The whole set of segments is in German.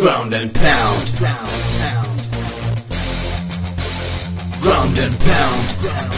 Ground and pound. Ground and pound.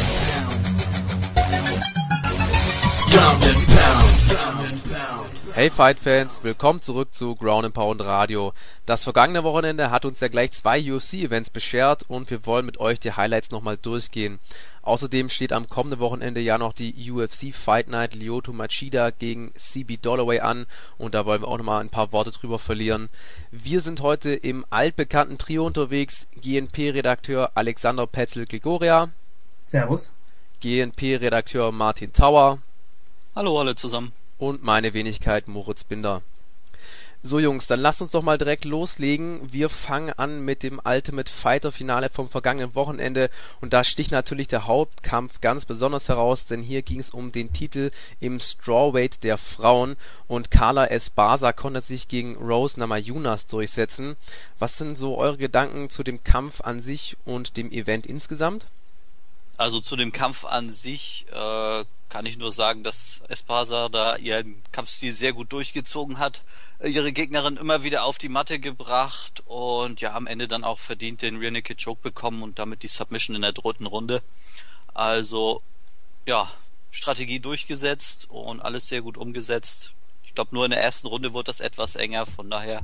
Ground and pound. Hey Fight-Fans, willkommen zurück zu Ground & Pound Radio. Das vergangene Wochenende hat uns ja gleich 2 UFC-Events beschert und wir wollen mit euch die Highlights nochmal durchgehen. Außerdem steht am kommenden Wochenende ja noch die UFC Fight Night Lyoto Machida gegen CB Dollaway an und da wollen wir auch nochmal ein paar Worte drüber verlieren. Wir sind heute im altbekannten Trio unterwegs, GNP-Redakteur Alexander Petzel-Gregoria. Servus. GNP-Redakteur Martin Tauer. Hallo alle zusammen. Und meine Wenigkeit Moritz Binder. So Jungs, dann lasst uns doch mal direkt loslegen. Wir fangen an mit dem Ultimate Fighter Finale vom vergangenen Wochenende und da sticht natürlich der Hauptkampf ganz besonders heraus, denn hier ging es um den Titel im Strawweight der Frauen und Carla Esparza konnte sich gegen Rose Namajunas durchsetzen. Was sind so eure Gedanken zu dem Kampf an sich und dem Event insgesamt? Also zu dem Kampf an sich kann ich nur sagen, dass Esparza da ihren Kampfstil sehr gut durchgezogen hat, ihre Gegnerin immer wieder auf die Matte gebracht und ja am Ende dann auch verdient den Rear Naked Choke bekommen und damit die Submission in der 3. Runde. Also ja, Strategie durchgesetzt und alles sehr gut umgesetzt. Ich glaube nur in der 1. Runde wurde das etwas enger, von daher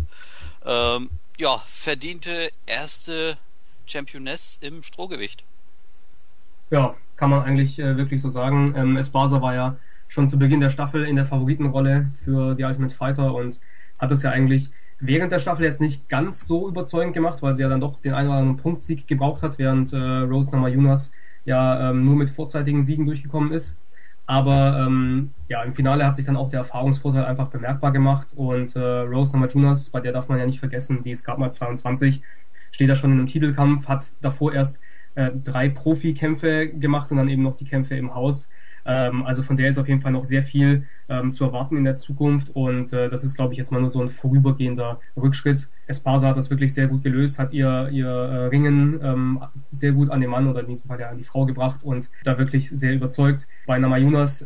ja, verdiente erste Championess im Strohgewicht. Ja, kann man eigentlich wirklich so sagen. Esparza war ja schon zu Beginn der Staffel in der Favoritenrolle für die Ultimate Fighter und hat es ja eigentlich während der Staffel jetzt nicht ganz so überzeugend gemacht, weil sie ja dann doch den einen oder anderen Punktsieg gebraucht hat, während Rose Namajunas ja nur mit vorzeitigen Siegen durchgekommen ist. Aber ja, im Finale hat sich dann auch der Erfahrungsvorteil einfach bemerkbar gemacht und Rose Namajunas, bei der darf man ja nicht vergessen, die ist gerade mal 22, steht da schon in einem Titelkampf, hat davor erst 3 Profikämpfe gemacht und dann eben noch die Kämpfe im Haus. Also von der ist auf jeden Fall noch sehr viel zu erwarten in der Zukunft und das ist, glaube ich, jetzt mal nur so ein vorübergehender Rückschritt. Esparza hat das wirklich sehr gut gelöst, hat ihr Ringen sehr gut an den Mann oder in diesem Fall ja an die Frau gebracht und da wirklich sehr überzeugt. Bei Namajunas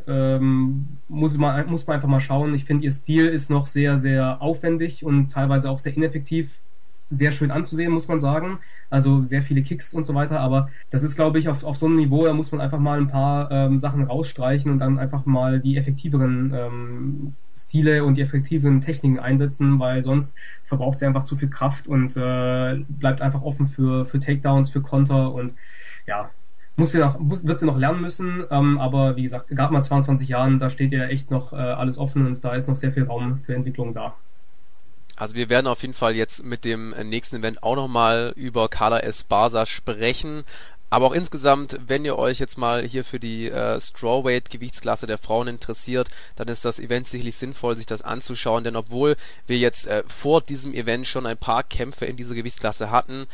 muss man einfach mal schauen. Ich finde, ihr Stil ist noch sehr, sehr aufwendig und teilweise auch sehr ineffektiv. Sehr schön anzusehen, muss man sagen. Also sehr viele Kicks und so weiter, aber das ist, glaube ich, auf so einem Niveau, da muss man einfach mal ein paar Sachen rausstreichen und dann einfach mal die effektiveren Stile und die effektiveren Techniken einsetzen, weil sonst verbraucht sie einfach zu viel Kraft und bleibt einfach offen für Takedowns, für Konter und ja, wird sie noch lernen müssen, aber wie gesagt, gerade mal 22 Jahren, da steht ja echt noch alles offen und da ist noch sehr viel Raum für Entwicklung da. Also wir werden auf jeden Fall jetzt mit dem nächsten Event auch nochmal über Carla Esparza sprechen. Aber auch insgesamt, wenn ihr euch jetzt mal hier für die Strawweight-Gewichtsklasse der Frauen interessiert, dann ist das Event sicherlich sinnvoll, sich das anzuschauen. Denn obwohl wir jetzt vor diesem Event schon ein paar Kämpfe in dieser Gewichtsklasse hatten,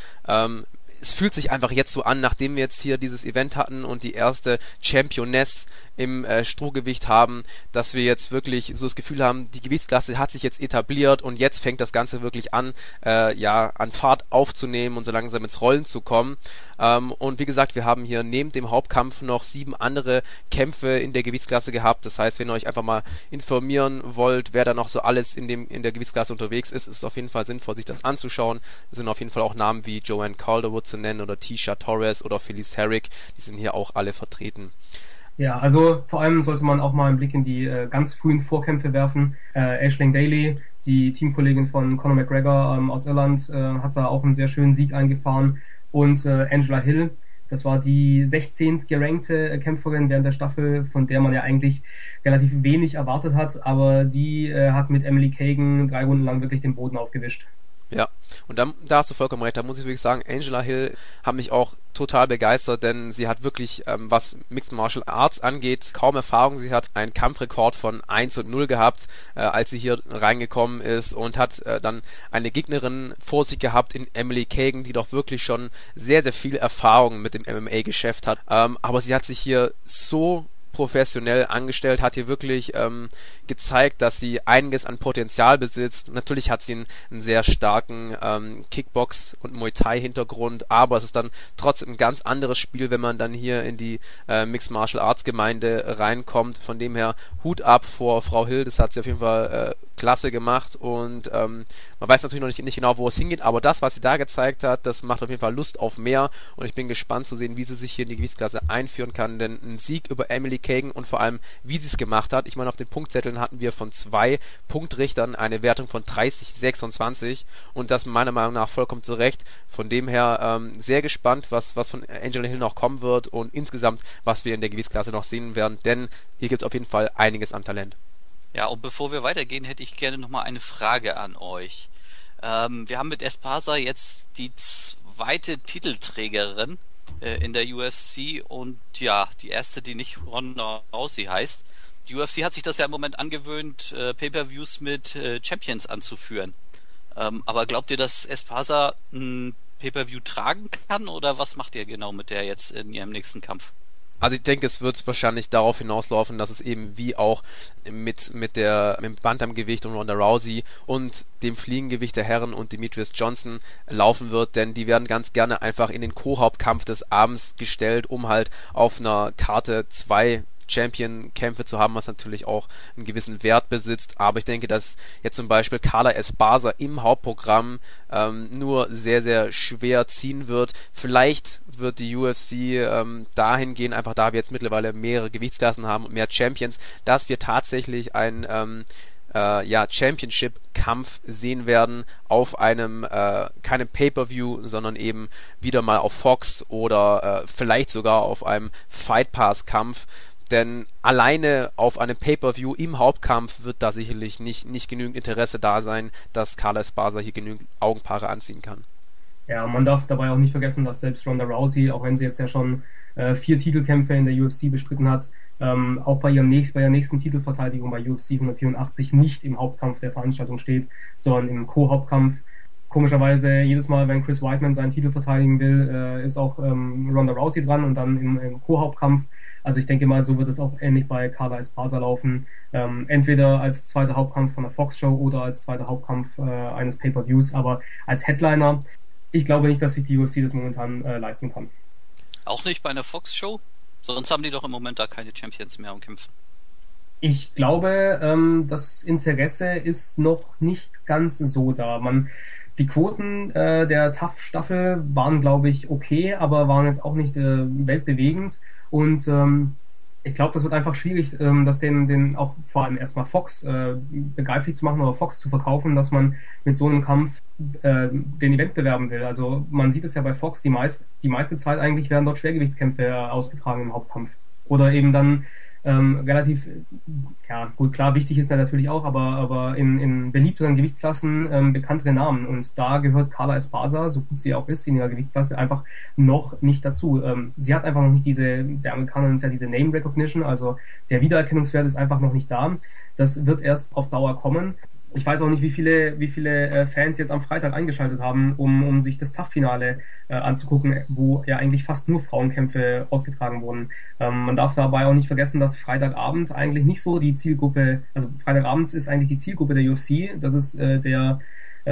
es fühlt sich einfach jetzt so an, nachdem wir jetzt hier dieses Event hatten und die erste Championess im Strohgewicht haben, dass wir jetzt wirklich so das Gefühl haben, die Gewichtsklasse hat sich jetzt etabliert und jetzt fängt das Ganze wirklich an, an Fahrt aufzunehmen und so langsam ins Rollen zu kommen. Und wie gesagt, wir haben hier neben dem Hauptkampf noch 7 andere Kämpfe in der Gewichtsklasse gehabt. Das heißt, wenn ihr euch einfach mal informieren wollt, wer da noch so alles in der Gewichtsklasse unterwegs ist, ist es auf jeden Fall sinnvoll, sich das anzuschauen. Es sind auf jeden Fall auch Namen wie Joanne Calderwood zu nennen oder Tecia Torres oder Felice Herrig. Die sind hier auch alle vertreten. Ja, also vor allem sollte man auch mal einen Blick in die ganz frühen Vorkämpfe werfen. Aisling Daly, die Teamkollegin von Conor McGregor aus Irland, hat da auch einen sehr schönen Sieg eingefahren. Und Angela Hill, das war die 16. gerankte Kämpferin während der Staffel, von der man ja eigentlich relativ wenig erwartet hat, aber die hat mit Emily Kagan 3 Runden lang wirklich den Boden aufgewischt. Ja, und da hast du vollkommen recht, da muss ich wirklich sagen, Angela Hill hat mich auch total begeistert, denn sie hat wirklich, was Mixed Martial Arts angeht, kaum Erfahrung. Sie hat einen Kampfrekord von 1-0 gehabt, als sie hier reingekommen ist und hat dann eine Gegnerin vor sich gehabt in Emily Kagan, die doch wirklich schon sehr, sehr viel Erfahrung mit dem MMA-Geschäft hat. Aber sie hat sich hier so professionell angestellt, hat hier wirklich gezeigt, dass sie einiges an Potenzial besitzt. Natürlich hat sie einen sehr starken Kickbox- und Muay Thai-Hintergrund, aber es ist dann trotzdem ein ganz anderes Spiel, wenn man dann hier in die Mixed Martial Arts Gemeinde reinkommt. Von dem her Hut ab vor Frau Hill, das hat sie auf jeden Fall klasse gemacht und Man weiß natürlich noch nicht genau, wo es hingeht, aber das, was sie da gezeigt hat, das macht auf jeden Fall Lust auf mehr und ich bin gespannt zu sehen, wie sie sich hier in die Gewichtsklasse einführen kann, denn ein Sieg über Emily Kagan und vor allem, wie sie es gemacht hat. Ich meine, auf den Punktzetteln hatten wir von 2 Punktrichtern eine Wertung von 30-26 und das meiner Meinung nach vollkommen zu Recht. Von dem her sehr gespannt, was von Angela Hill noch kommen wird und insgesamt, was wir in der Gewichtsklasse noch sehen werden, denn hier gibt es auf jeden Fall einiges an Talent. Ja, und bevor wir weitergehen, hätte ich gerne nochmal eine Frage an euch. Wir haben mit Esparza jetzt die zweite Titelträgerin in der UFC und ja, die erste, die nicht Ronda Rousey heißt. Die UFC hat sich das ja im Moment angewöhnt, Pay-Per-Views mit Champions anzuführen. Aber glaubt ihr, dass Esparza ein Pay-Per-View tragen kann oder was macht ihr genau mit der jetzt in ihrem nächsten Kampf? Also ich denke, es wird wahrscheinlich darauf hinauslaufen, dass es eben wie auch mit dem Bantamgewicht und Ronda Rousey und dem Fliegengewicht der Herren und Demetrius Johnson laufen wird, denn die werden ganz gerne einfach in den Co-Hauptkampf des Abends gestellt, um halt auf einer Karte 2 Champion-Kämpfe zu haben, was natürlich auch einen gewissen Wert besitzt. Aber ich denke, dass jetzt zum Beispiel Carla Esparza im Hauptprogramm nur sehr, sehr schwer ziehen wird. Vielleicht wird die UFC dahin gehen, einfach da wir jetzt mittlerweile mehrere Gewichtsklassen haben und mehr Champions, dass wir tatsächlich ein Championship-Kampf sehen werden auf einem, keinem Pay-Per-View, sondern eben wieder mal auf Fox oder vielleicht sogar auf einem Fight Pass-Kampf. Denn alleine auf einem Pay-Per-View im Hauptkampf wird da sicherlich nicht genügend Interesse da sein, dass Carla Esparza hier genügend Augenpaare anziehen kann. Ja, man darf dabei auch nicht vergessen, dass selbst Ronda Rousey, auch wenn sie jetzt ja schon 4 Titelkämpfe in der UFC bestritten hat, auch bei ihrer nächsten Titelverteidigung bei UFC 184 nicht im Hauptkampf der Veranstaltung steht, sondern im Co-Hauptkampf. Komischerweise, jedes Mal, wenn Chris Weidman seinen Titel verteidigen will, ist auch Ronda Rousey dran und dann im Co-Hauptkampf. Also ich denke mal, so wird es auch ähnlich bei Carla Esparza laufen. Entweder als zweiter Hauptkampf von der Fox-Show oder als zweiter Hauptkampf eines Pay-Per-Views. Aber als Headliner, ich glaube nicht, dass sich die UFC das momentan leisten kann. Auch nicht bei einer Fox-Show? Sonst haben die doch im Moment da keine Champions mehr am Kämpfen. Ich glaube, das Interesse ist noch nicht ganz so da. Die Quoten der TUF-Staffel waren, glaube ich, okay, aber waren jetzt auch nicht weltbewegend. Und ich glaube, das wird einfach schwierig, das den auch vor allem erstmal Fox begreiflich zu machen oder Fox zu verkaufen, dass man mit so einem Kampf den Event bewerben will. Also man sieht es ja bei Fox, die meiste Zeit eigentlich werden dort Schwergewichtskämpfe ausgetragen im Hauptkampf. Oder eben dann relativ, ja gut, klar, wichtig ist er natürlich auch, aber in beliebteren Gewichtsklassen bekanntere Namen. Und da gehört Carla Esparza, so gut sie auch ist, in ihrer Gewichtsklasse einfach noch nicht dazu. Sie hat einfach noch nicht der Amerikaner nennt es ja diese Name Recognition, also der Wiedererkennungswert ist einfach noch nicht da. Das wird erst auf Dauer kommen. Ich weiß auch nicht, wie viele Fans jetzt am Freitag eingeschaltet haben, um sich das TUF-Finale anzugucken, wo ja eigentlich fast nur Frauenkämpfe ausgetragen wurden. Man darf dabei auch nicht vergessen, dass Freitagabend eigentlich nicht so die Zielgruppe, also Freitagabends ist eigentlich die Zielgruppe der UFC, das ist der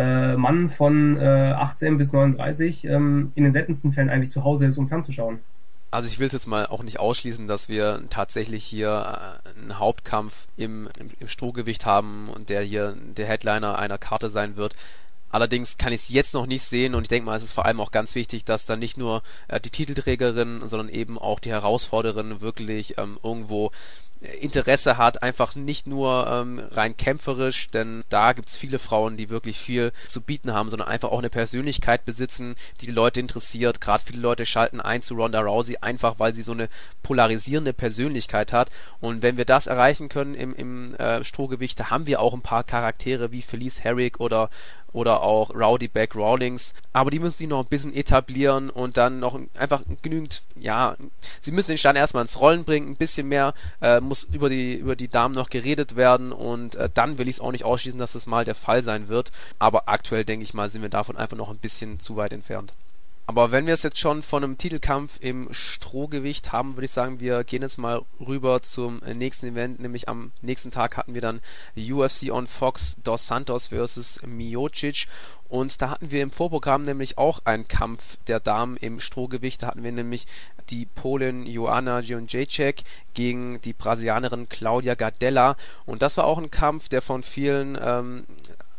Mann von 18 bis 39 in den seltensten Fällen eigentlich zu Hause ist, um fernzuschauen. Also ich will es jetzt mal auch nicht ausschließen, dass wir tatsächlich hier einen Hauptkampf im Strohgewicht haben und der hier der Headliner einer Karte sein wird. Allerdings kann ich es jetzt noch nicht sehen und ich denke mal, es ist vor allem auch ganz wichtig, dass dann nicht nur die Titelträgerin, sondern eben auch die Herausforderin wirklich irgendwo Interesse hat, einfach nicht nur rein kämpferisch, denn da gibt's viele Frauen, die wirklich viel zu bieten haben, sondern einfach auch eine Persönlichkeit besitzen, die Leute interessiert. Gerade viele Leute schalten ein zu Ronda Rousey, einfach weil sie so eine polarisierende Persönlichkeit hat. Und wenn wir das erreichen können im Strohgewicht, da haben wir auch ein paar Charaktere wie Felice Herrig oder auch Rowdy Beck Rawlings, aber die müssen sich noch ein bisschen etablieren und dann noch einfach genügend, ja, sie müssen den Stein erstmal ins Rollen bringen, ein bisschen mehr muss über die Damen noch geredet werden und dann will ich es auch nicht ausschließen, dass das mal der Fall sein wird, aber aktuell denke ich mal, sind wir davon einfach noch ein bisschen zu weit entfernt. Aber wenn wir es jetzt schon von einem Titelkampf im Strohgewicht haben, würde ich sagen, wir gehen jetzt mal rüber zum nächsten Event, nämlich am nächsten Tag hatten wir dann UFC on Fox Dos Santos vs. Miocic und da hatten wir im Vorprogramm nämlich auch einen Kampf der Damen im Strohgewicht, da hatten wir nämlich die Polin Joanna Jędrzejczyk gegen die Brasilianerin Claudia Gadelha und das war auch ein Kampf, der von vielen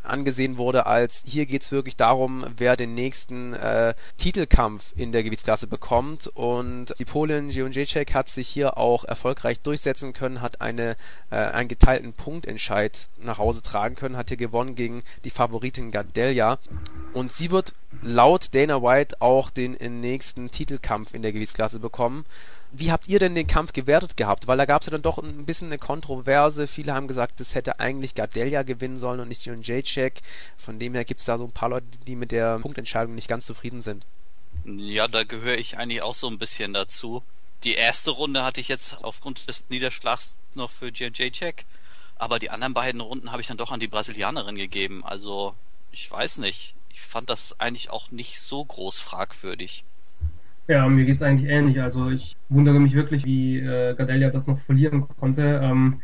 angesehen wurde als, hier geht's wirklich darum, wer den nächsten Titelkampf in der Gewichtsklasse bekommt, und die Polin Jędrzejczyk hat sich hier auch erfolgreich durchsetzen können, hat einen geteilten Punktentscheid nach Hause tragen können, hat hier gewonnen gegen die Favoritin Gadelja, und sie wird laut Dana White auch den nächsten Titelkampf in der Gewichtsklasse bekommen. Wie habt ihr denn den Kampf gewertet gehabt? Weil da gab es ja dann doch ein bisschen eine Kontroverse. Viele haben gesagt, das hätte eigentlich Gadelja gewinnen sollen und nicht Jędrzejczyk. Von dem her gibt es da so ein paar Leute, die mit der Punktentscheidung nicht ganz zufrieden sind. Ja, da gehöre ich eigentlich auch so ein bisschen dazu. Die erste Runde hatte ich jetzt aufgrund des Niederschlags noch für Jędrzejczyk, aber die anderen beiden Runden habe ich dann doch an die Brasilianerin gegeben. Also, ich weiß nicht. Ich fand das eigentlich auch nicht so groß fragwürdig. Ja, mir geht's eigentlich ähnlich. Also ich wundere mich wirklich, wie Gadelja das noch verlieren konnte.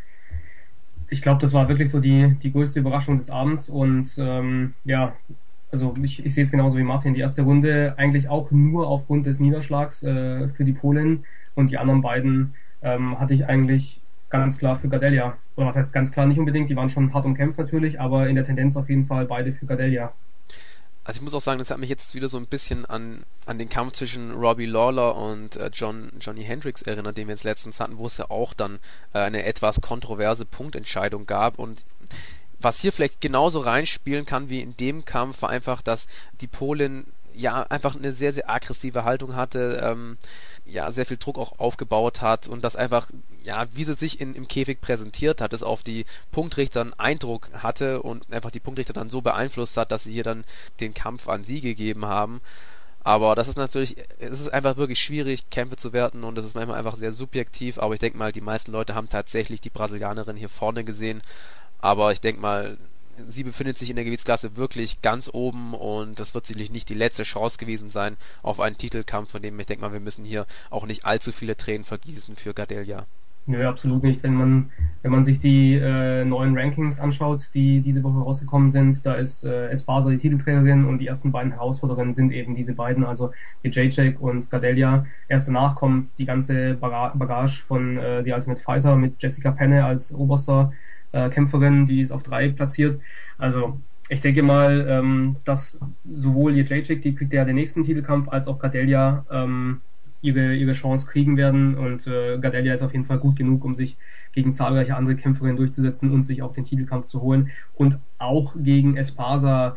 Ich glaube, das war wirklich so die größte Überraschung des Abends. Und ja, also ich sehe es genauso wie Martin. Die erste Runde eigentlich auch nur aufgrund des Niederschlags für die Polin, und die anderen beiden hatte ich eigentlich ganz klar für Gadelja. Oder was heißt ganz klar, nicht unbedingt. Die waren schon hart umkämpft natürlich, aber in der Tendenz auf jeden Fall beide für Gadelja. Also ich muss auch sagen, das hat mich jetzt wieder so ein bisschen an den Kampf zwischen Robbie Lawler und Johnny Hendricks erinnert, den wir jetzt letztens hatten, wo es ja auch dann eine etwas kontroverse Punktentscheidung gab. Und was hier vielleicht genauso reinspielen kann wie in dem Kampf, war einfach, dass die Polin ja einfach eine sehr, sehr aggressive Haltung hatte, ja, sehr viel Druck auch aufgebaut hat, und das einfach, ja, wie sie sich im Käfig präsentiert hat, es auf die Punktrichter einen Eindruck hatte und einfach die Punktrichter dann so beeinflusst hat, dass sie hier dann den Kampf an sie gegeben haben. Aber das ist natürlich, es ist einfach wirklich schwierig, Kämpfe zu werten, und das ist manchmal einfach sehr subjektiv, aber ich denke mal, die meisten Leute haben tatsächlich die Brasilianerin hier vorne gesehen, aber ich denke mal, sie befindet sich in der Gewichtsklasse wirklich ganz oben, und das wird sicherlich nicht die letzte Chance gewesen sein auf einen Titelkampf, von dem ich denke mal, wir müssen hier auch nicht allzu viele Tränen vergießen für Gadelja. Nö, absolut nicht. Wenn man sich die neuen Rankings anschaut, die diese Woche rausgekommen sind, da ist Esparza die Titelträgerin, und die ersten beiden Herausfordererinnen sind eben diese beiden, also Jędrzejczyk und Gadelja. Erst danach kommt die ganze Bagage von The Ultimate Fighter mit Jessica Penne als oberster Kämpferin, die ist auf 3 platziert. Also ich denke mal, dass sowohl Jędrzejczyk, die kriegt ja den nächsten Titelkampf, als auch Gadelja ihre Chance kriegen werden, und Gadelja ist auf jeden Fall gut genug, um sich gegen zahlreiche andere Kämpferinnen durchzusetzen und sich auch den Titelkampf zu holen. Und auch gegen Esparza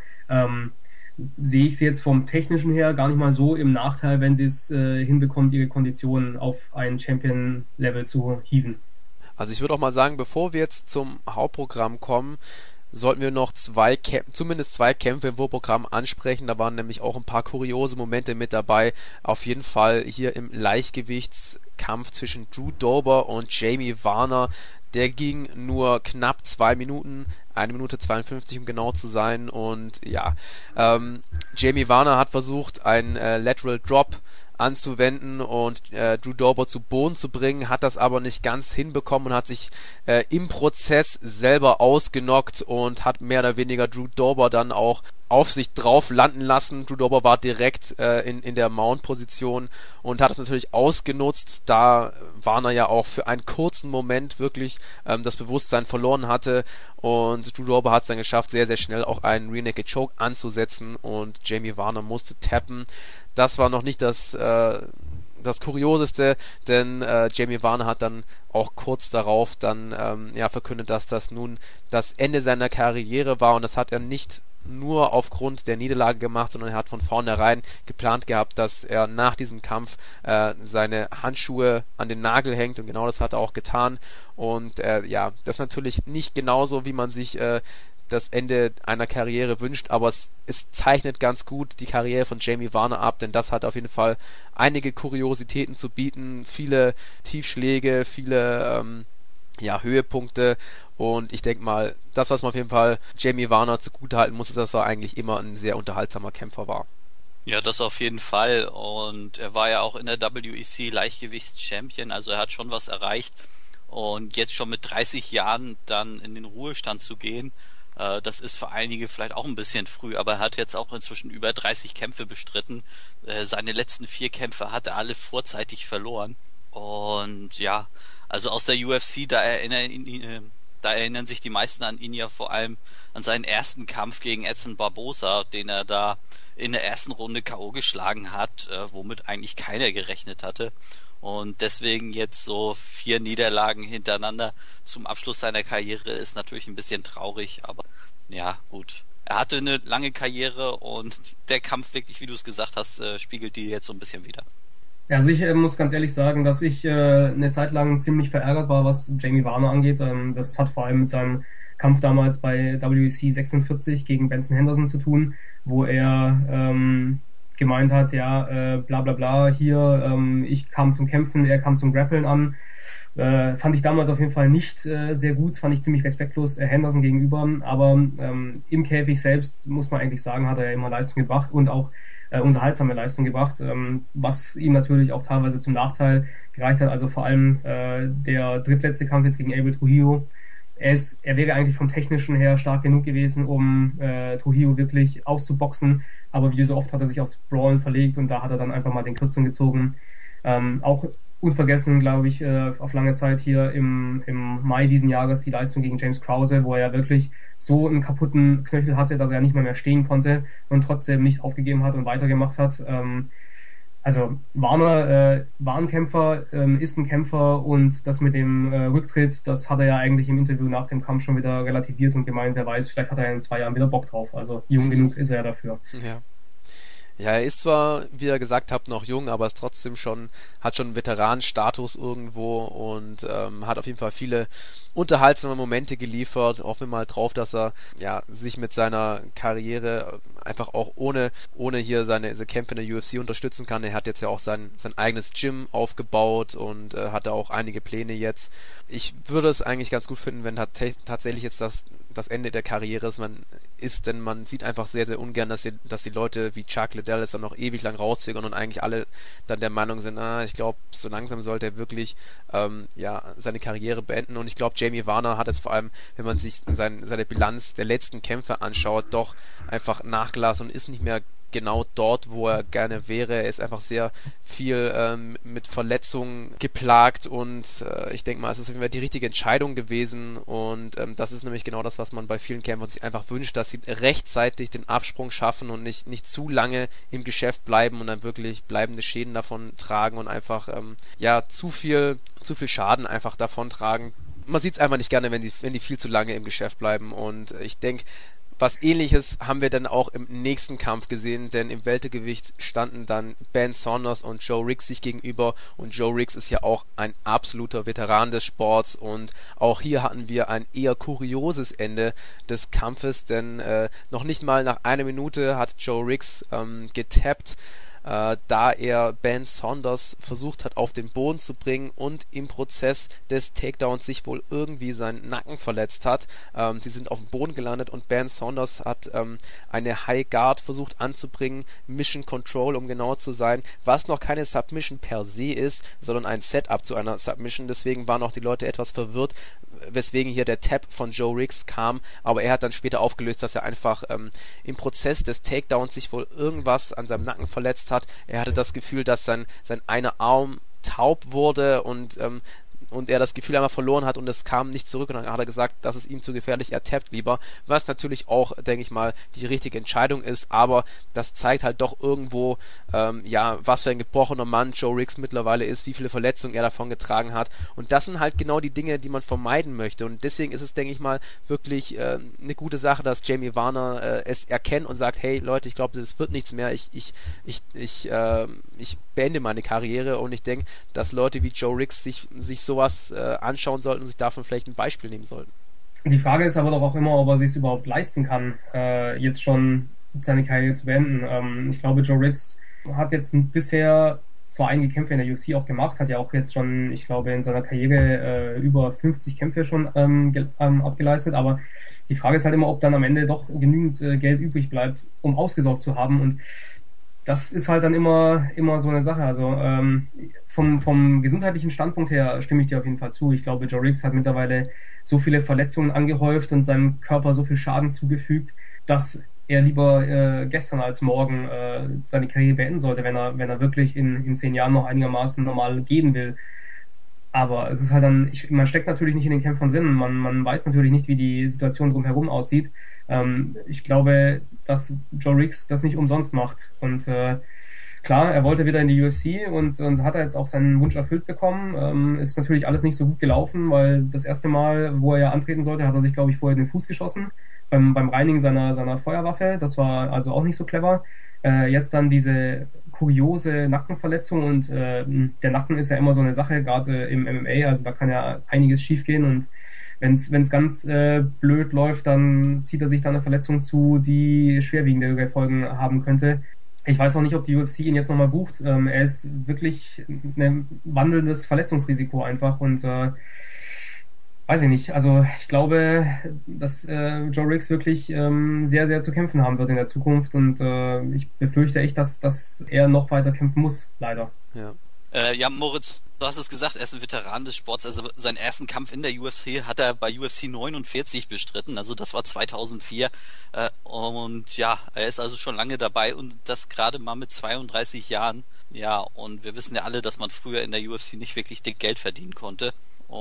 sehe ich sie jetzt vom Technischen her gar nicht mal so im Nachteil, wenn sie es hinbekommt, ihre Konditionen auf ein Champion-Level zu hieven. Also ich würde auch mal sagen, bevor wir jetzt zum Hauptprogramm kommen, sollten wir noch zumindest zwei Kämpfe im Vorprogramm ansprechen. Da waren nämlich auch ein paar kuriose Momente mit dabei. Auf jeden Fall hier im Leichtgewichtskampf zwischen Drew Dober und Jamie Warner. Der ging nur knapp 2 Minuten, 1 Minute 52, um genau zu sein. Und ja, Jamie Warner hat versucht, einen Lateral Drop anzuwenden und Drew Dober zu Boden zu bringen, hat das aber nicht ganz hinbekommen und hat sich im Prozess selber ausgenockt und hat mehr oder weniger Drew Dober dann auch auf sich drauf landen lassen. Drew Dober war direkt in der Mount-Position und hat es natürlich ausgenutzt, da Warner ja auch für einen kurzen Moment wirklich das Bewusstsein verloren hatte, und Drew Dober hat es dann geschafft, sehr, sehr schnell auch einen Rear Naked Choke anzusetzen, und Jamie Warner musste tappen. Das war noch nicht das Kurioseste, denn Jamie Warner hat dann auch kurz darauf dann verkündet, dass das nun das Ende seiner Karriere war, und das hat er nicht nur aufgrund der Niederlage gemacht, sondern er hat von vornherein geplant gehabt, dass er nach diesem Kampf seine Handschuhe an den Nagel hängt, und genau das hat er auch getan, und das ist natürlich nicht genauso, wie man sich das Ende einer Karriere wünscht, aber es zeichnet ganz gut die Karriere von Jamie Warner ab, denn das hat auf jeden Fall einige Kuriositäten zu bieten, viele Tiefschläge, viele Höhepunkte, und ich denke mal, das, was man auf jeden Fall Jamie Warner zugutehalten muss, ist, dass er eigentlich immer ein sehr unterhaltsamer Kämpfer war. Ja, das auf jeden Fall, und er war ja auch in der WEC Leichtgewichts-Champion, also er hat schon was erreicht, und jetzt schon mit 30 Jahren dann in den Ruhestand zu gehen, das ist für einige vielleicht auch ein bisschen früh, aber er hat jetzt auch inzwischen über 30 Kämpfe bestritten. Seine letzten 4 Kämpfe hat er alle vorzeitig verloren. Und ja, also aus der UFC, da erinnern Da erinnern sich die meisten an ihn ja vor allem an seinen ersten Kampf gegen Edson Barbosa, den er da in der ersten Runde K.O. geschlagen hat, womit eigentlich keiner gerechnet hatte. Und deswegen jetzt so 4 Niederlagen hintereinander zum Abschluss seiner Karriere ist natürlich ein bisschen traurig, aber ja, gut. Er hatte eine lange Karriere und der Kampf wirklich, wie du es gesagt hast, spiegelt die jetzt so ein bisschen wider. Ja, also ich muss ganz ehrlich sagen, dass ich eine Zeit lang ziemlich verärgert war, was Jamie Warner angeht. Das hat vor allem mit seinem Kampf damals bei WEC 46 gegen Benson Henderson zu tun, wo er gemeint hat, ja, bla bla bla, hier, ich kam zum Kämpfen, er kam zum Grappeln an. Fand ich damals auf jeden Fall nicht sehr gut, fand ich ziemlich respektlos Henderson gegenüber, aber im Käfig selbst, muss man eigentlich sagen, hat er ja immer Leistung gebracht und auch unterhaltsame Leistung gebracht, was ihm natürlich auch teilweise zum Nachteil gereicht hat, also vor allem der drittletzte Kampf jetzt gegen Abel Trujillo. Er wäre eigentlich vom Technischen her stark genug gewesen, um Trujillo wirklich auszuboxen, aber wie so oft hat er sich aufs Brawlen verlegt und da hat er dann einfach mal den Kürzeren gezogen. Auch unvergessen, glaube ich, auf lange Zeit hier im Mai diesen Jahres die Leistung gegen James Krause, wo er ja wirklich so einen kaputten Knöchel hatte, dass er nicht mehr stehen konnte und trotzdem nicht aufgegeben hat und weitergemacht hat. Also Warner war ein Kämpfer, ist ein Kämpfer und das mit dem Rücktritt, das hat er ja eigentlich im Interview nach dem Kampf schon wieder relativiert und gemeint, wer weiß, vielleicht hat er in 2 Jahren wieder Bock drauf. Also jung genug ist er ja dafür. Ja. Ja, er ist zwar, wie ihr gesagt habt, noch jung, aber ist trotzdem schon, hat schon einen Veteranenstatus irgendwo und hat auf jeden Fall viele unterhaltsame Momente geliefert. Hoffen wir mal drauf, dass er ja sich mit seiner Karriere einfach auch ohne hier seine Kämpfe in der UFC unterstützen kann. Er hat jetzt ja auch sein eigenes Gym aufgebaut und hat da auch einige Pläne jetzt. Ich würde es eigentlich ganz gut finden, wenn tatsächlich jetzt das Ende der Karriere ist, denn man sieht einfach sehr, sehr ungern, dass die Leute wie Chuck Liddell es dann noch ewig lang rausfigern und eigentlich alle dann der Meinung sind, ich glaube, so langsam sollte er wirklich seine Karriere beenden und ich glaube, Jamie Warner hat es vor allem, wenn man sich seine Bilanz der letzten Kämpfe anschaut, doch einfach nachgelassen und ist nicht mehr genau dort, wo er gerne wäre. Er ist einfach sehr viel mit Verletzungen geplagt und ich denke mal, es ist auf jeden Fall die richtige Entscheidung gewesen und das ist nämlich genau das, was man bei vielen Kämpfern sich einfach wünscht, dass sie rechtzeitig den Absprung schaffen und nicht zu lange im Geschäft bleiben und dann wirklich bleibende Schäden davon tragen und einfach zu viel Schaden einfach davon tragen. Man sieht es einfach nicht gerne, wenn die viel zu lange im Geschäft bleiben und ich denke, was Ähnliches haben wir dann auch im nächsten Kampf gesehen, denn im Weltergewicht standen dann Ben Saunders und Joe Riggs sich gegenüber und Joe Riggs ist ja auch ein absoluter Veteran des Sports und auch hier hatten wir ein eher kurioses Ende des Kampfes, denn noch nicht mal nach 1 Minute hat Joe Riggs getappt, da er Ben Saunders versucht hat auf den Boden zu bringen und im Prozess des Takedowns sich wohl irgendwie seinen Nacken verletzt hat. Sie sind auf dem Boden gelandet und Ben Saunders hat eine High Guard versucht anzubringen, Mission Control, um genau zu sein, was noch keine Submission per se ist, sondern ein Setup zu einer Submission. Deswegen waren auch die Leute etwas verwirrt, weswegen hier der Tap von Joe Riggs kam, aber er hat dann später aufgelöst, dass er einfach im Prozess des Takedowns sich wohl irgendwas an seinem Nacken verletzt hat. Er hatte das Gefühl, dass sein einer Arm taub wurde und er das Gefühl einmal verloren hat und es kam nicht zurück und dann hat er gesagt, das ist ihm zu gefährlich, er tappt lieber, was natürlich auch, denke ich mal, die richtige Entscheidung ist, aber das zeigt halt doch irgendwo, was für ein gebrochener Mann Joe Riggs mittlerweile ist, wie viele Verletzungen er davon getragen hat und das sind halt genau die Dinge, die man vermeiden möchte und deswegen ist es, denke ich mal, wirklich eine gute Sache, dass Jamie Warner es erkennt und sagt, hey Leute, ich glaube, das wird nichts mehr, ich beende meine Karriere und ich denke, dass Leute wie Joe Riggs sich sowas anschauen sollten und sich davon vielleicht ein Beispiel nehmen sollten. Die Frage ist aber doch auch immer, ob er sich überhaupt leisten kann, jetzt schon seine Karriere zu beenden. Ich glaube, Joe Riggs hat jetzt bisher zwar einige Kämpfe in der UFC auch gemacht, hat ja auch jetzt schon, ich glaube, in seiner Karriere über 50 Kämpfe schon abgeleistet, aber die Frage ist halt immer, ob dann am Ende doch genügend Geld übrig bleibt, um ausgesorgt zu haben und das ist halt dann immer so eine Sache. Also vom gesundheitlichen Standpunkt her stimme ich dir auf jeden Fall zu. Ich glaube, Joe Riggs hat mittlerweile so viele Verletzungen angehäuft und seinem Körper so viel Schaden zugefügt, dass er lieber gestern als morgen seine Karriere beenden sollte, wenn er wirklich in 10 Jahren noch einigermaßen normal gehen will. Aber es ist halt dann, man steckt natürlich nicht in den Kämpfern drin, man weiß natürlich nicht, wie die Situation drumherum aussieht. Ich glaube, dass Joe Riggs das nicht umsonst macht. Und klar, er wollte wieder in die UFC und hat er jetzt auch seinen Wunsch erfüllt bekommen. Ist natürlich alles nicht so gut gelaufen, weil das erste Mal, wo er ja antreten sollte, hat er sich, glaube ich, vorher den Fuß geschossen beim Reinigen seiner Feuerwaffe. Das war also auch nicht so clever. Jetzt dann diese kuriose Nackenverletzung und der Nacken ist ja immer so eine Sache, gerade im MMA, also da kann ja einiges schiefgehen und wenn es ganz blöd läuft, dann zieht er sich da eine Verletzung zu, die schwerwiegende Folgen haben könnte. Ich weiß auch nicht, ob die UFC ihn jetzt nochmal bucht. Er ist wirklich ein wandelndes Verletzungsrisiko einfach und weiß ich nicht. Also ich glaube, dass Joe Riggs wirklich sehr, sehr zu kämpfen haben wird in der Zukunft und ich befürchte echt, dass er noch weiter kämpfen muss, leider. Ja. Ja, Moritz, du hast es gesagt, er ist ein Veteran des Sports. Also seinen ersten Kampf in der UFC hat er bei UFC 49 bestritten. Also das war 2004. Und ja, er ist also schon lange dabei und das gerade mal mit 32 Jahren. Ja, und wir wissen ja alle, dass man früher in der UFC nicht wirklich dick Geld verdienen konnte.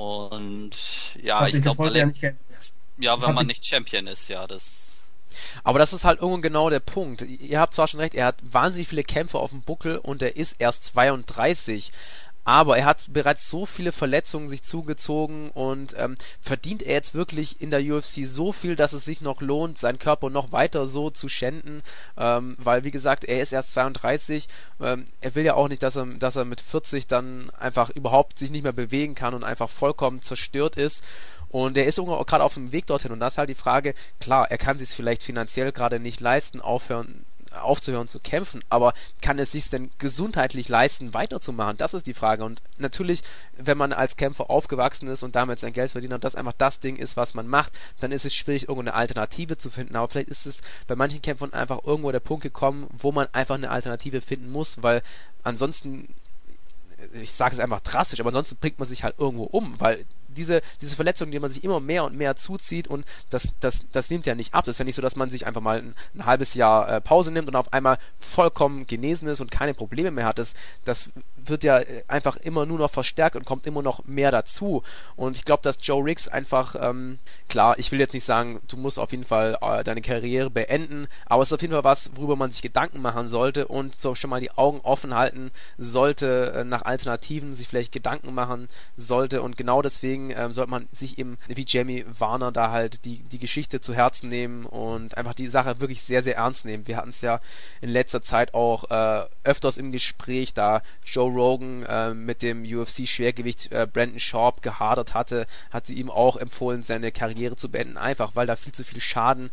Und ja, ich glaube, ja, wenn man nicht Champion ist, ja, das. Aber das ist halt irgendwo genau der Punkt. Ihr habt zwar schon recht, er hat wahnsinnig viele Kämpfe auf dem Buckel und er ist erst 32. Aber er hat bereits so viele Verletzungen sich zugezogen und verdient er jetzt wirklich in der UFC so viel, dass es sich noch lohnt, seinen Körper noch weiter so zu schänden, weil wie gesagt, er ist erst 32, er will ja auch nicht, dass er mit 40 dann einfach überhaupt sich nicht mehr bewegen kann und einfach vollkommen zerstört ist. Und er ist gerade auf dem Weg dorthin und das ist halt die Frage, klar, er kann sich vielleicht finanziell gerade nicht leisten, aufzuhören zu kämpfen, aber kann es sich denn gesundheitlich leisten, weiterzumachen? Das ist die Frage. Und natürlich, wenn man als Kämpfer aufgewachsen ist und damit sein Geld verdient und das einfach das Ding ist, was man macht, dann ist es schwierig, irgendwo eine Alternative zu finden. Aber vielleicht ist es bei manchen Kämpfern einfach irgendwo der Punkt gekommen, wo man einfach eine Alternative finden muss, weil ansonsten, ich sage es einfach drastisch, aber ansonsten bringt man sich halt irgendwo um, weil diese Verletzung, die man sich immer mehr und mehr zuzieht und das nimmt ja nicht ab. Das ist ja nicht so, dass man sich einfach mal ein halbes Jahr Pause nimmt und auf einmal vollkommen genesen ist und keine Probleme mehr hat. Das wird ja einfach immer nur noch verstärkt und kommt immer noch mehr dazu. Und ich glaube, dass Joe Riggs einfach, klar, ich will jetzt nicht sagen, du musst auf jeden Fall deine Karriere beenden, aber es ist auf jeden Fall was, worüber man sich Gedanken machen sollte und so schon mal die Augen offen halten sollte, nach Alternativen sich vielleicht Gedanken machen sollte und genau deswegen sollte man sich eben wie Jamie Warner da halt die Geschichte zu Herzen nehmen und einfach die Sache wirklich sehr, sehr ernst nehmen. Wir hatten es ja in letzter Zeit auch öfters im Gespräch, da Joe Rogan mit dem UFC-Schwergewicht Brandon Schaub gehadert hatte sie ihm auch empfohlen, seine Karriere zu beenden, einfach weil da viel zu viel Schaden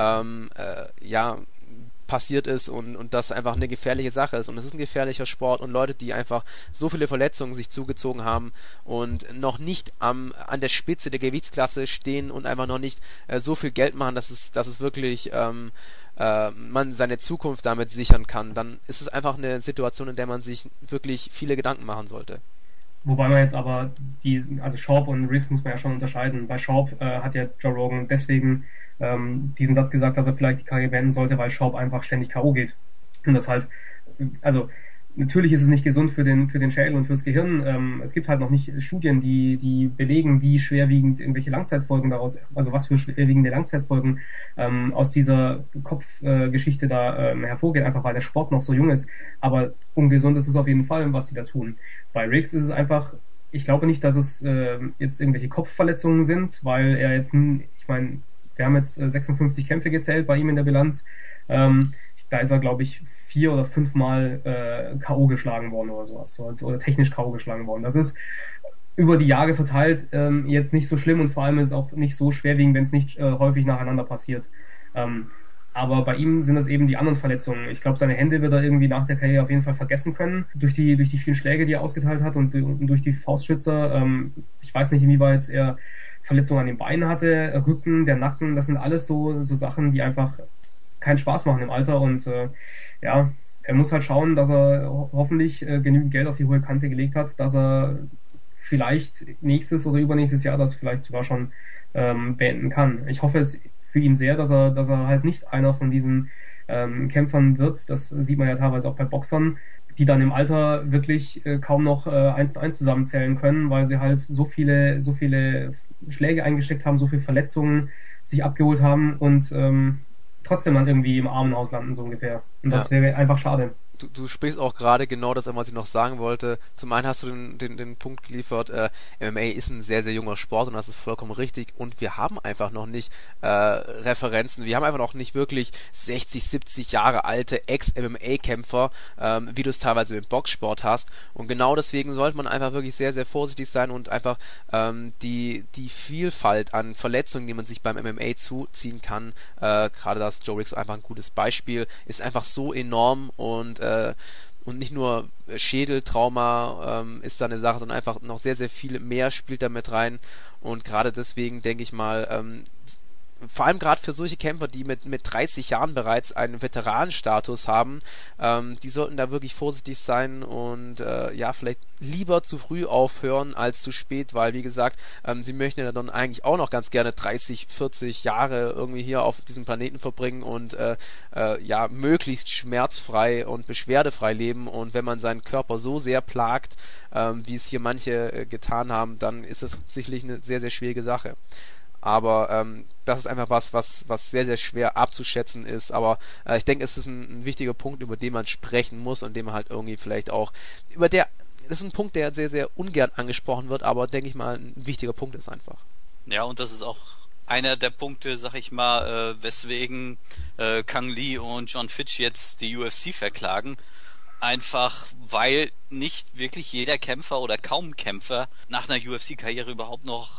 passiert ist und das einfach eine gefährliche Sache ist und es ist ein gefährlicher Sport und Leute, die einfach so viele Verletzungen sich zugezogen haben und noch nicht an der Spitze der Gewichtsklasse stehen und einfach noch nicht so viel Geld machen, dass es wirklich man seine Zukunft damit sichern kann, dann ist es einfach eine Situation, in der man sich wirklich viele Gedanken machen sollte. Wobei man jetzt aber also Schaub und Riggs muss man ja schon unterscheiden. Bei Schaub hat ja Joe Rogan deswegen diesen Satz gesagt, dass er vielleicht die Karriere beenden sollte, weil Schaub einfach ständig K.O. geht. Und das halt, also natürlich ist es nicht gesund für den Schädel und fürs Gehirn. Es gibt halt noch nicht Studien, die belegen, wie schwerwiegend irgendwelche Langzeitfolgen daraus, also was für schwerwiegende Langzeitfolgen aus dieser Kopfgeschichte da hervorgehen, einfach weil der Sport noch so jung ist. Aber ungesund ist es auf jeden Fall, was sie da tun. Bei Riggs ist es einfach, ich glaube nicht, dass es jetzt irgendwelche Kopfverletzungen sind, weil er jetzt, ich meine, wir haben jetzt 56 Kämpfe gezählt bei ihm in der Bilanz. Da ist er, glaube ich, 4 oder 5 Mal K.O. geschlagen worden oder sowas. Oder technisch K.O. geschlagen worden. Das ist über die Jahre verteilt jetzt nicht so schlimm und vor allem ist es auch nicht so schwerwiegend, wenn es nicht häufig nacheinander passiert. Aber bei ihm sind das eben die anderen Verletzungen. Ich glaube, seine Hände wird er irgendwie nach der Karriere auf jeden Fall vergessen können. Durch die vielen Schläge, die er ausgeteilt hat und durch die Faustschützer. Ich weiß nicht, inwieweit er Verletzungen an den Beinen hatte, Rücken, der Nacken. Das sind alles so Sachen, die einfach keinen Spaß machen im Alter. Und er muss halt schauen, dass er hoffentlich genügend Geld auf die hohe Kante gelegt hat, dass er vielleicht nächstes oder übernächstes Jahr das vielleicht sogar schon beenden kann. Ich hoffe es für ihn sehr, dass er halt nicht einer von diesen Kämpfern wird. Das sieht man ja teilweise auch bei Boxern, die dann im Alter wirklich kaum noch 1:1 zusammenzählen können, weil sie halt so viele Schläge eingesteckt haben, so viele Verletzungen sich abgeholt haben und trotzdem dann irgendwie im Armenhaus landen, so ungefähr. Und das Ja. wäre einfach schade. Du sprichst auch gerade genau das an, was ich noch sagen wollte. Zum einen hast du den Punkt geliefert, MMA ist ein sehr, sehr junger Sport und das ist vollkommen richtig. Und wir haben einfach noch nicht Referenzen. Wir haben einfach noch nicht wirklich 60, 70 Jahre alte Ex-MMA-Kämpfer, wie du es teilweise im Boxsport hast. Und genau deswegen sollte man einfach wirklich sehr, sehr vorsichtig sein und einfach die Vielfalt an Verletzungen, die man sich beim MMA zuziehen kann, gerade das Joe Riggs einfach ein gutes Beispiel, ist einfach so enorm und nicht nur Schädeltrauma ist da eine Sache, sondern einfach noch sehr, sehr viel mehr spielt da mit rein. Und gerade deswegen denke ich mal, vor allem gerade für solche Kämpfer, die mit 30 Jahren bereits einen Veteranenstatus haben, die sollten da wirklich vorsichtig sein und ja, vielleicht lieber zu früh aufhören als zu spät, weil wie gesagt, sie möchten ja dann eigentlich auch noch ganz gerne 30, 40 Jahre irgendwie hier auf diesem Planeten verbringen und ja, möglichst schmerzfrei und beschwerdefrei leben, und wenn man seinen Körper so sehr plagt, wie es hier manche getan haben, dann ist das sicherlich eine sehr, sehr schwierige Sache. Aber das ist einfach was sehr, sehr schwer abzuschätzen ist. Aber ich denke, es ist ein wichtiger Punkt, über den man sprechen muss und den man halt irgendwie vielleicht auch das ist ein Punkt, der sehr, sehr ungern angesprochen wird, aber denke ich mal, ein wichtiger Punkt ist einfach. Ja, und das ist auch einer der Punkte, sag ich mal, weswegen Kang Lee und John Fitch jetzt die UFC verklagen. Einfach, weil nicht wirklich jeder Kämpfer oder kaum Kämpfer nach einer UFC-Karriere überhaupt noch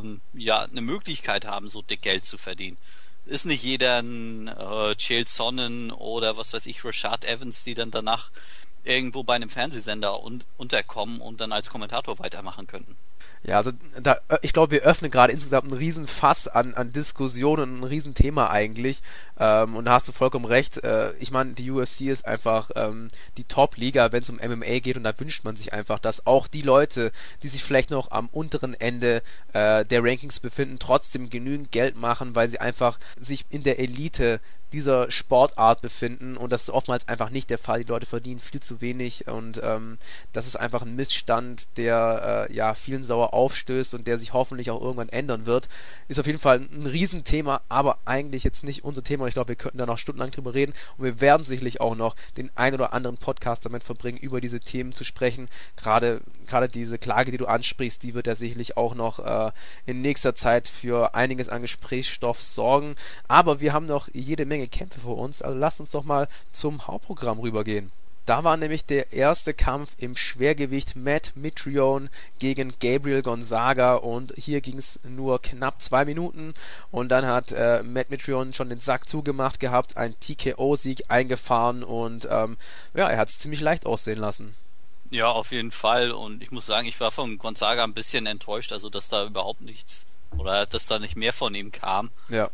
ja, eine Möglichkeit haben, so dick Geld zu verdienen. Ist nicht jeder ein Chael Sonnen oder was weiß ich, Rashad Evans, die dann danach irgendwo bei einem Fernsehsender unterkommen und dann als Kommentator weitermachen könnten. Ja, also ich glaube, wir öffnen gerade insgesamt einen riesen Fass an Diskussionen und ein Riesenthema eigentlich. Und da hast du vollkommen recht. Ich meine, die UFC ist einfach die Top-Liga, wenn es um MMA geht, und da wünscht man sich einfach, dass auch die Leute, die sich vielleicht noch am unteren Ende der Rankings befinden, trotzdem genügend Geld machen, weil sie einfach sich in der Elite dieser Sportart befinden, und das ist oftmals einfach nicht der Fall. Die Leute verdienen viel zu wenig, und das ist einfach ein Missstand, der ja vielen sauer aufstößt und der sich hoffentlich auch irgendwann ändern wird. Ist auf jeden Fall ein Riesenthema, aber eigentlich jetzt nicht unser Thema. Ich glaube, wir könnten da noch stundenlang drüber reden, und wir werden sicherlich auch noch den ein oder anderen Podcast damit verbringen, über diese Themen zu sprechen. Gerade diese Klage, die du ansprichst, die wird ja sicherlich auch noch in nächster Zeit für einiges an Gesprächsstoff sorgen. Aber wir haben noch jede Menge Kämpfe vor uns, also lasst uns doch mal zum Hauptprogramm rübergehen. Da war nämlich der erste Kampf im Schwergewicht Matt Mitrione gegen Gabriel Gonzaga, und hier ging es nur knapp 2 Minuten, und dann hat Matt Mitrione schon den Sack zugemacht gehabt, einen TKO-Sieg eingefahren, und ja, er hat es ziemlich leicht aussehen lassen. Ja, auf jeden Fall, und ich muss sagen, ich war von Gonzaga ein bisschen enttäuscht, also dass da überhaupt nichts oder dass da nicht mehr von ihm kam. Ja.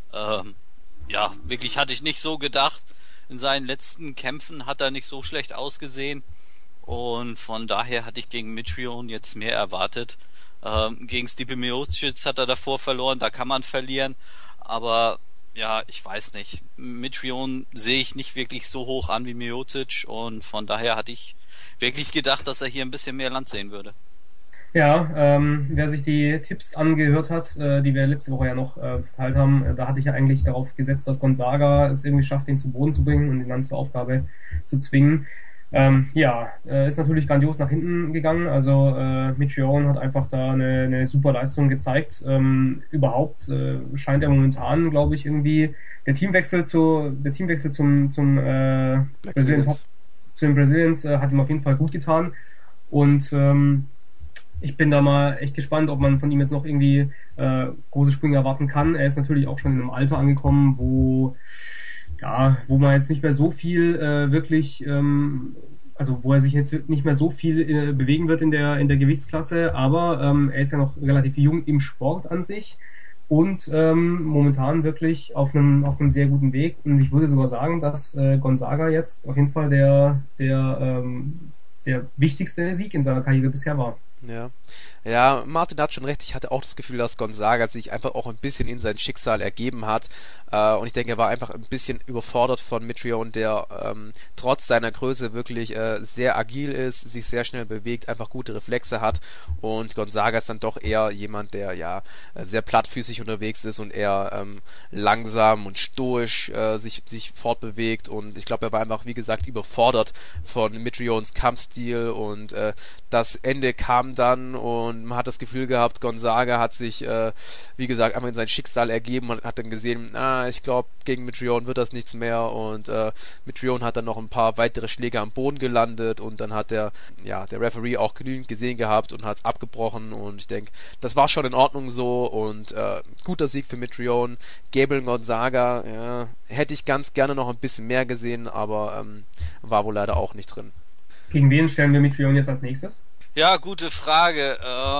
Ja, wirklich hatte ich nicht so gedacht. In seinen letzten Kämpfen hat er nicht so schlecht ausgesehen. Und von daher hatte ich gegen Mitrione jetzt mehr erwartet. Gegen Stipe Miocic hat er davor verloren, da kann man verlieren. Aber ja, ich weiß nicht. Mitrione sehe ich nicht wirklich so hoch an wie Miocic. Und von daher hatte ich wirklich gedacht, dass er hier ein bisschen mehr Land sehen würde. Ja, wer sich die Tipps angehört hat, die wir letzte Woche ja noch verteilt haben, da hatte ich ja eigentlich darauf gesetzt, dass Gonzaga es irgendwie schafft, ihn zu Boden zu bringen und ihn dann zur Aufgabe zu zwingen. Ja, ist natürlich grandios nach hinten gegangen. Also Mitrione hat einfach da eine super Leistung gezeigt. Überhaupt scheint er momentan, glaube ich, irgendwie der Teamwechsel zum Brazilian Top, zu den Brazilians hat ihm auf jeden Fall gut getan. Und ich bin da mal echt gespannt, ob man von ihm jetzt noch irgendwie große Sprünge erwarten kann. Er ist natürlich auch schon in einem Alter angekommen, wo man jetzt nicht mehr so viel also wo er sich jetzt nicht mehr so viel bewegen wird in der Gewichtsklasse, aber er ist ja noch relativ jung im Sport an sich und momentan wirklich auf einem sehr guten Weg. Und ich würde sogar sagen, dass Gonzaga jetzt auf jeden Fall der wichtigste Sieg in seiner Karriere bisher war. Ja. Ja, Martin hat schon recht. Ich hatte auch das Gefühl, dass Gonzaga sich einfach auch ein bisschen in sein Schicksal ergeben hat. Und ich denke, er war einfach ein bisschen überfordert von Mitrione, der trotz seiner Größe wirklich sehr agil ist, sich sehr schnell bewegt, einfach gute Reflexe hat. Und Gonzaga ist dann doch eher jemand, der ja sehr plattfüßig unterwegs ist und eher langsam und stoisch sich fortbewegt. Und ich glaube, er war einfach, wie gesagt, überfordert von Mitriones Kampfstil. Und das Ende kam dann und man hat das Gefühl gehabt, Gonzaga hat sich, wie gesagt, einfach in sein Schicksal ergeben und hat dann gesehen, ich glaube, gegen Mitrione wird das nichts mehr und Mitrione hat dann noch ein paar weitere Schläge am Boden gelandet und dann hat der Referee auch genügend gesehen gehabt und hat es abgebrochen und ich denke, das war schon in Ordnung so und guter Sieg für Mitrione. Gabriel Gonzaga, ja, hätte ich ganz gerne noch ein bisschen mehr gesehen, aber war wohl leider auch nicht drin. Gegen wen stellen wir Mitrione jetzt als nächstes? Ja, gute Frage.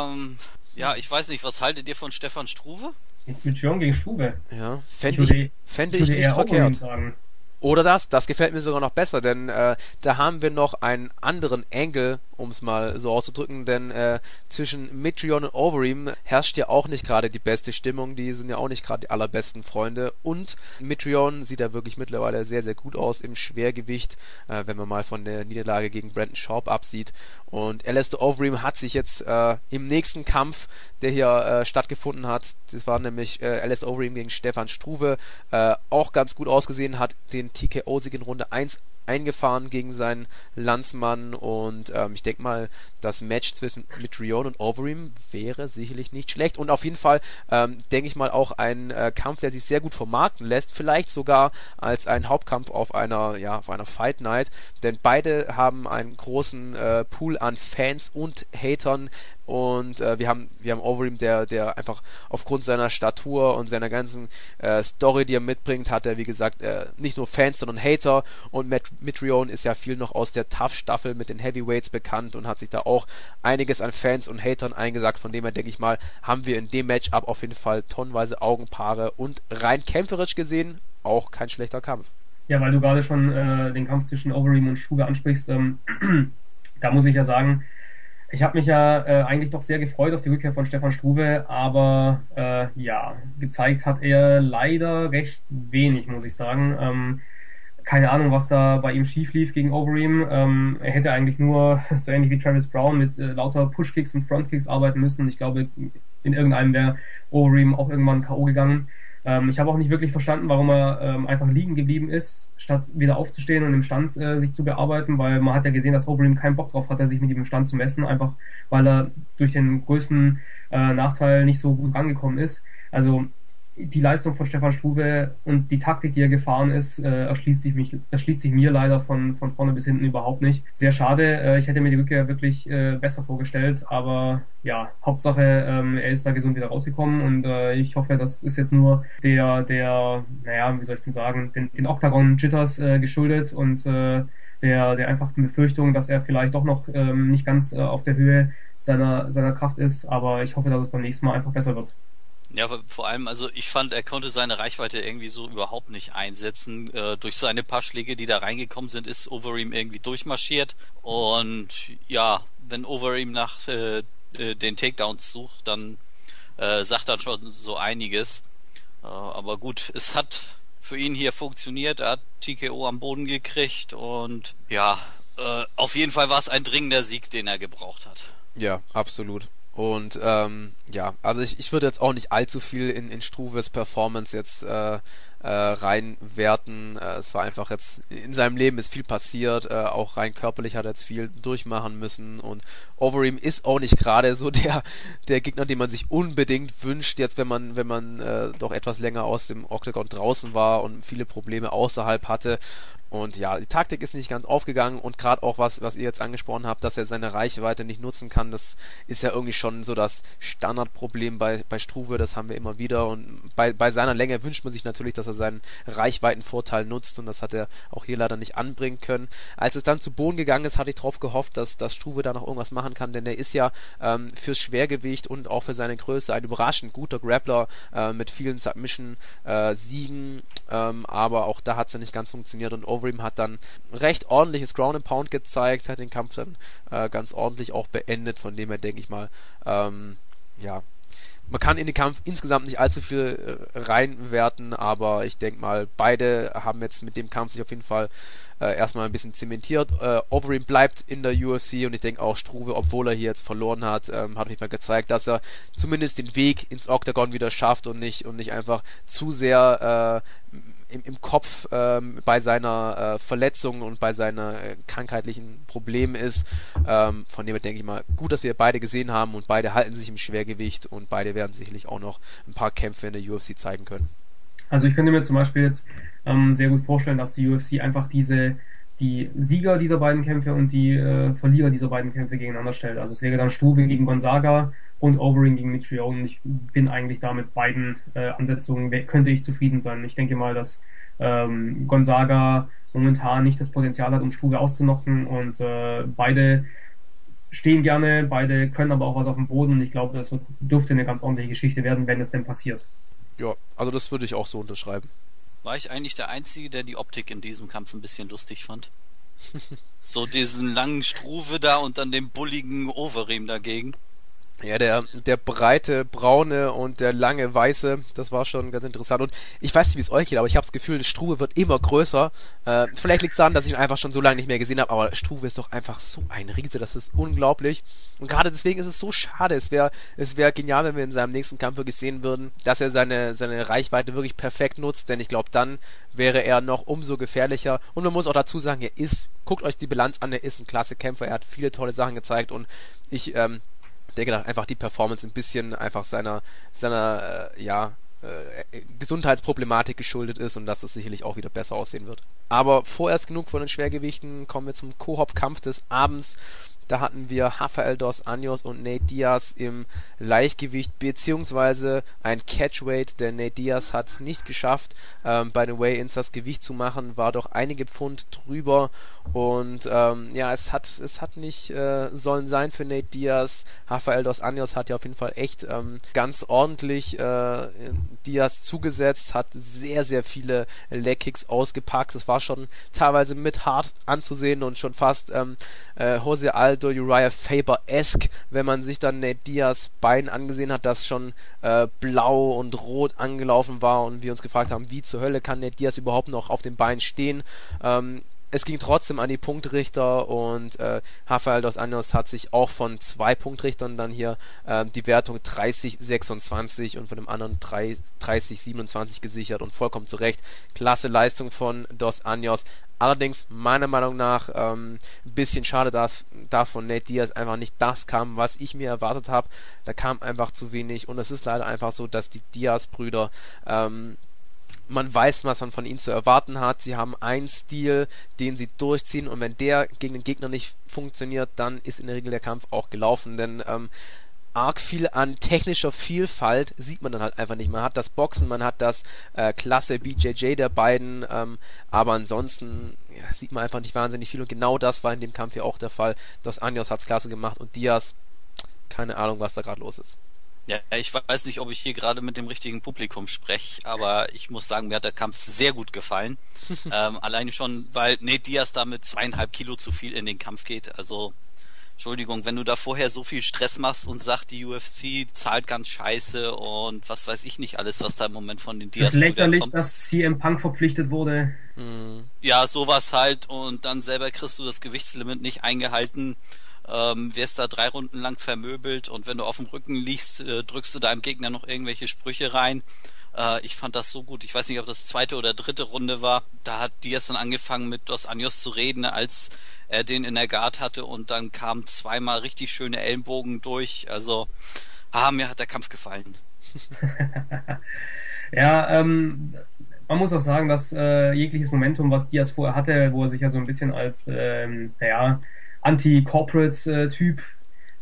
Ich weiß nicht, was haltet ihr von Stefan Struve? Mitrione gegen Struve. Ja, fände ich nicht verkehrt. Sagen. Oder das gefällt mir sogar noch besser, denn da haben wir noch einen anderen Angle, um es mal so auszudrücken, denn zwischen Mitrione und Overeem herrscht ja auch nicht gerade die beste Stimmung, die sind ja auch nicht gerade die allerbesten Freunde und Mitrione sieht da wirklich mittlerweile sehr, sehr gut aus im Schwergewicht, wenn man mal von der Niederlage gegen Brandon Schaub absieht und Alistair Overeem hat sich jetzt im nächsten Kampf, der hier stattgefunden hat, das war nämlich Alistair Overeem gegen Stefan Struve, auch ganz gut ausgesehen, hat den TKO-Sieg in Runde 1 eingefahren gegen seinen Landsmann und ich denke mal, das Match zwischen Mitrione und Overeem wäre sicherlich nicht schlecht und auf jeden Fall denke ich mal auch ein Kampf, der sich sehr gut vermarkten lässt, vielleicht sogar als ein Hauptkampf auf einer Fight Night, denn beide haben einen großen Pool an Fans und Hatern und wir haben Overeem, der einfach aufgrund seiner Statur und seiner ganzen Story, die er mitbringt, hat er wie gesagt nicht nur Fans, sondern Hater und Mitrione ist ja viel noch aus der Tough-Staffel mit den Heavyweights bekannt und hat sich da auch einiges an Fans und Hatern eingesagt, von dem her denke ich mal, haben wir in dem Matchup auf jeden Fall tonnenweise Augenpaare und rein kämpferisch gesehen auch kein schlechter Kampf. Ja, weil du gerade schon den Kampf zwischen Overeem und Struve ansprichst, da muss ich ja sagen, ich habe mich ja eigentlich doch sehr gefreut auf die Rückkehr von Stefan Struve, aber gezeigt hat er leider recht wenig, muss ich sagen. Keine Ahnung, was da bei ihm schief lief gegen Overeem. Er hätte eigentlich nur, so ähnlich wie Travis Brown, mit lauter Pushkicks und Frontkicks arbeiten müssen. Ich glaube, in irgendeinem wäre Overeem auch irgendwann K.O. gegangen. Ich habe auch nicht wirklich verstanden, warum er einfach liegen geblieben ist, statt wieder aufzustehen und im Stand sich zu bearbeiten, weil man hat ja gesehen, dass Overeem keinen Bock drauf hatte, sich mit ihm im Stand zu messen, einfach weil er durch den größten Nachteil nicht so gut rangekommen ist. Also die Leistung von Stefan Struve und die Taktik, die er gefahren ist, erschließt sich mir leider von vorne bis hinten überhaupt nicht. Sehr schade, ich hätte mir die Rückkehr wirklich besser vorgestellt, aber ja, Hauptsache, er ist da gesund wieder rausgekommen und ich hoffe, das ist jetzt nur der wie soll ich denn sagen, den Octagon Jitters geschuldet und der einfachen Befürchtung, dass er vielleicht doch noch nicht ganz auf der Höhe seiner Kraft ist, aber ich hoffe, dass es beim nächsten Mal einfach besser wird. Ja, vor allem, also ich fand, er konnte seine Reichweite irgendwie so überhaupt nicht einsetzen. Durch seine paar Schläge, die da reingekommen sind, ist Overeem irgendwie durchmarschiert. Und ja, wenn Overeem nach den Takedowns sucht, dann sagt er schon so einiges. Aber gut, es hat für ihn hier funktioniert. Er hat TKO am Boden gekriegt und ja, auf jeden Fall war es ein dringender Sieg, den er gebraucht hat. Ja, absolut. Und also ich würde jetzt auch nicht allzu viel in Struves Performance jetzt reinwerten. Es war einfach jetzt, in seinem Leben ist viel passiert, auch rein körperlich hat er jetzt viel durchmachen müssen und Overeem ist auch nicht gerade so der Gegner, den man sich unbedingt wünscht, jetzt wenn man doch etwas länger aus dem Octagon draußen war und viele Probleme außerhalb hatte. Und ja, die Taktik ist nicht ganz aufgegangen und gerade auch was ihr jetzt angesprochen habt, dass er seine Reichweite nicht nutzen kann, das ist ja irgendwie schon so das Standardproblem bei Struve, das haben wir immer wieder und bei seiner Länge wünscht man sich natürlich, dass er seinen Reichweitenvorteil nutzt und das hat er auch hier leider nicht anbringen können. Als es dann zu Boden gegangen ist, hatte ich darauf gehofft, dass Struve da noch irgendwas machen kann, denn er ist ja fürs Schwergewicht und auch für seine Größe ein überraschend guter Grappler mit vielen Submission-Siegen, aber auch da hat es ja nicht ganz funktioniert und Overeem hat dann recht ordentliches Ground and Pound gezeigt, hat den Kampf dann ganz ordentlich auch beendet, von dem her denke ich mal, ja, man kann in den Kampf insgesamt nicht allzu viel reinwerten, aber ich denke mal, beide haben jetzt mit dem Kampf sich auf jeden Fall erstmal ein bisschen zementiert. Overeem bleibt in der UFC und ich denke auch Struve, obwohl er hier jetzt verloren hat, hat auf jeden Fall gezeigt, dass er zumindest den Weg ins Oktagon wieder schafft und nicht einfach zu sehr im Kopf bei seiner Verletzung und bei seinen krankheitlichen Problemen ist. Von dem her denke ich mal, gut, dass wir beide gesehen haben und beide halten sich im Schwergewicht und beide werden sicherlich auch noch ein paar Kämpfe in der UFC zeigen können. Also ich könnte mir zum Beispiel jetzt sehr gut vorstellen, dass die UFC einfach die Sieger dieser beiden Kämpfe und die Verlierer dieser beiden Kämpfe gegeneinander stellt. Also es wäre dann Struve gegen Gonzaga und Overeem gegen Mitrione und ich bin eigentlich da mit beiden Ansetzungen, könnte ich zufrieden sein. Ich denke mal, dass Gonzaga momentan nicht das Potenzial hat, um Struve auszunocken und beide stehen gerne, beide können aber auch was auf dem Boden und ich glaube, das dürfte eine ganz ordentliche Geschichte werden, wenn es denn passiert. Ja, also das würde ich auch so unterschreiben. War ich eigentlich der Einzige, der die Optik in diesem Kampf ein bisschen lustig fand? So diesen langen Struve da und dann den bulligen Overeem dagegen. Ja, der breite braune und der lange weiße, das war schon ganz interessant. Und ich weiß nicht, wie es euch geht, aber ich habe das Gefühl, Struve wird immer größer. Vielleicht liegt es daran, dass ich ihn einfach schon so lange nicht mehr gesehen habe, aber Struve ist doch einfach so ein Riese, das ist unglaublich. Und gerade deswegen ist es so schade. Es wär genial, wenn wir in seinem nächsten Kampf wirklich sehen würden, dass er seine Reichweite wirklich perfekt nutzt, denn ich glaube, dann wäre er noch umso gefährlicher. Und man muss auch dazu sagen, guckt euch die Bilanz an, er ist ein klasse Kämpfer, er hat viele tolle Sachen gezeigt und ich denke, dass einfach die Performance ein bisschen einfach seiner Gesundheitsproblematik geschuldet ist und dass es sicherlich auch wieder besser aussehen wird. Aber vorerst genug von den Schwergewichten, kommen wir zum Co-Hop-Kampf des Abends. Da hatten wir Rafael dos Anjos und Nate Diaz im Leichtgewicht, beziehungsweise ein Catchweight, denn Nate Diaz hat es nicht geschafft, bei den Weigh-Ins das Gewicht zu machen, war doch einige Pfund drüber und es hat nicht sollen sein für Nate Diaz. Rafael dos Anjos hat ja auf jeden Fall echt ganz ordentlich Diaz zugesetzt, hat sehr, sehr viele Leg-Kicks ausgepackt, das war schon teilweise mit hart anzusehen und schon fast Jose Aldo Uriah Faber-esque, wenn man sich dann Nate Diaz Bein angesehen hat, das schon blau und rot angelaufen war und wir uns gefragt haben, wie zur Hölle kann Nate Diaz überhaupt noch auf dem Bein stehen. Es ging trotzdem an die Punktrichter und Rafael dos Anjos hat sich auch von 2 Punktrichtern dann hier die Wertung 30-26 und von dem anderen 30-27 gesichert und vollkommen zu Recht. Klasse Leistung von dos Anjos. Allerdings meiner Meinung nach ein bisschen schade, dass da von Nate Diaz einfach nicht das kam, was ich mir erwartet habe. Da kam einfach zu wenig und es ist leider einfach so, dass die Diaz-Brüder man weiß, was man von ihnen zu erwarten hat. Sie haben einen Stil, den sie durchziehen und wenn der gegen den Gegner nicht funktioniert, dann ist in der Regel der Kampf auch gelaufen, denn arg viel an technischer Vielfalt sieht man dann halt einfach nicht. Man hat das Boxen, man hat das klasse BJJ der beiden, aber ansonsten sieht man einfach nicht wahnsinnig viel und genau das war in dem Kampf ja auch der Fall. Dos Anjos hat's klasse gemacht und Diaz, keine Ahnung, was da gerade los ist. Ja, ich weiß nicht, ob ich hier gerade mit dem richtigen Publikum spreche, aber ich muss sagen, mir hat der Kampf sehr gut gefallen. Alleine schon, weil Nate Diaz da mit 2,5 Kilo zu viel in den Kampf geht. Also, Entschuldigung, wenn du da vorher so viel Stress machst und sagst, die UFC zahlt ganz scheiße und was weiß ich nicht alles, was da im Moment von den Diaz kommt. Es ist lächerlich, dass CM Punk verpflichtet wurde. Ja, sowas halt und dann selber kriegst du das Gewichtslimit nicht eingehalten. Wirst da 3 Runden lang vermöbelt und wenn du auf dem Rücken liegst, drückst du deinem Gegner noch irgendwelche Sprüche rein. Ich fand das so gut. Ich weiß nicht, ob das 2. oder 3. Runde war. Da hat Diaz dann angefangen mit Dos Anjos zu reden, als er den in der Guard hatte und dann kamen 2-mal richtig schöne Ellenbogen durch. Also, mir hat der Kampf gefallen. Ja, man muss auch sagen, dass jegliches Momentum, was Diaz vorher hatte, wo er sich ja so ein bisschen als Anti-Corporate-Typ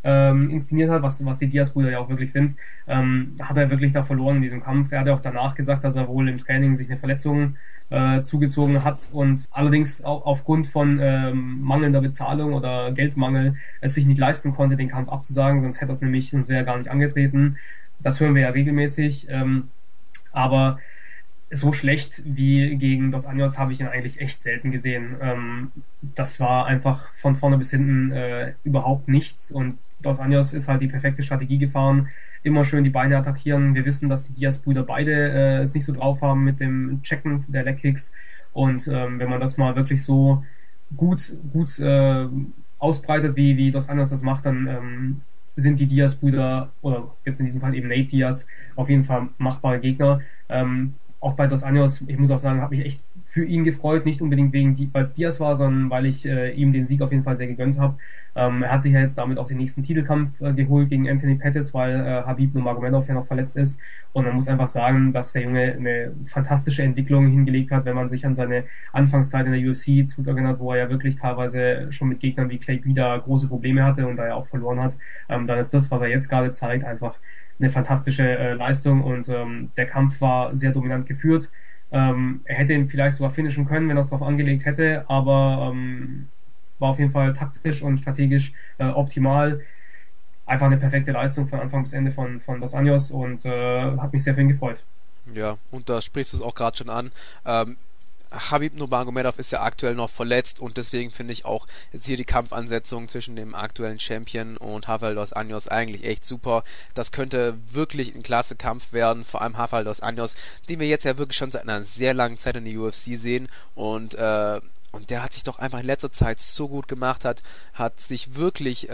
inszeniert hat, was die Diaz-Brüder ja auch wirklich sind, hat er wirklich da verloren in diesem Kampf. Er hat ja auch danach gesagt, dass er wohl im Training sich eine Verletzung zugezogen hat und allerdings auch aufgrund von mangelnder Bezahlung oder Geldmangel es sich nicht leisten konnte, den Kampf abzusagen, sonst wäre er gar nicht angetreten. Das hören wir ja regelmäßig, aber so schlecht wie gegen Dos Anjos habe ich ihn eigentlich echt selten gesehen. Das war einfach von vorne bis hinten überhaupt nichts und Dos Anjos ist halt die perfekte Strategie gefahren. Immer schön die Beine attackieren. Wir wissen, dass die Diaz-Brüder beide es nicht so drauf haben mit dem Checken der Leg-Kicks. Und wenn man das mal wirklich so gut ausbreitet, wie Dos Anjos das macht, dann sind die Diaz-Brüder, oder jetzt in diesem Fall eben Nate Diaz, auf jeden Fall machbare Gegner. Auch bei Dos Anjos, ich muss auch sagen, habe mich echt für ihn gefreut, nicht unbedingt weil es Diaz war, sondern weil ich ihm den Sieg auf jeden Fall sehr gegönnt habe. Er hat sich ja jetzt damit auch den nächsten Titelkampf geholt gegen Anthony Pettis, weil Habib Nurmagomedov ja noch verletzt ist. Und man muss einfach sagen, dass der Junge eine fantastische Entwicklung hingelegt hat, wenn man sich an seine Anfangszeit in der UFC zurückerinnert, wo er ja wirklich teilweise schon mit Gegnern wie Clay Guida große Probleme hatte und da er auch verloren hat. Dann ist das, was er jetzt gerade zeigt, einfach eine fantastische Leistung und der Kampf war sehr dominant geführt. Er hätte ihn vielleicht sogar finishen können, wenn er es darauf angelegt hätte, aber war auf jeden Fall taktisch und strategisch optimal. Einfach eine perfekte Leistung von Anfang bis Ende von Dos Anjos und hat mich sehr für ihn gefreut. Ja, und da sprichst du es auch gerade schon an. Habib Nurmagomedov ist ja aktuell noch verletzt und deswegen finde ich auch jetzt hier die Kampfansetzung zwischen dem aktuellen Champion und Rafael Dos Anjos eigentlich echt super. Das könnte wirklich ein klasse Kampf werden, vor allem Rafael Dos Anjos, den wir jetzt ja wirklich schon seit einer sehr langen Zeit in der UFC sehen und der hat sich doch einfach in letzter Zeit so gut gemacht, hat sich wirklich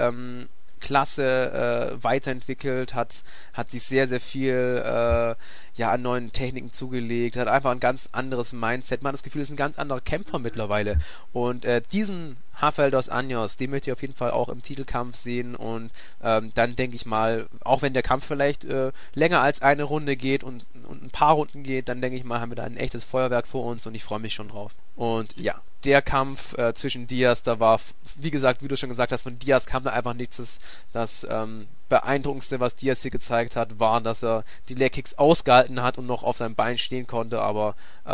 klasse weiterentwickelt, hat sich sehr, sehr viel an neuen Techniken zugelegt, hat einfach ein ganz anderes Mindset. Man hat das Gefühl, ist ein ganz anderer Kämpfer mittlerweile. Und diesen Rafael Dos Anjos, den möchte ich auf jeden Fall auch im Titelkampf sehen und dann denke ich mal, auch wenn der Kampf vielleicht länger als eine Runde geht und ein paar Runden geht, dann denke ich mal, haben wir da ein echtes Feuerwerk vor uns und ich freue mich schon drauf. Und ja, der Kampf zwischen Diaz, da war, wie gesagt, wie du schon gesagt hast, von Diaz kam da einfach nichts. Das Beeindruckendste, was Diaz hier gezeigt hat, war, dass er die Leg-Kicks ausgehalten hat und noch auf seinem Bein stehen konnte, aber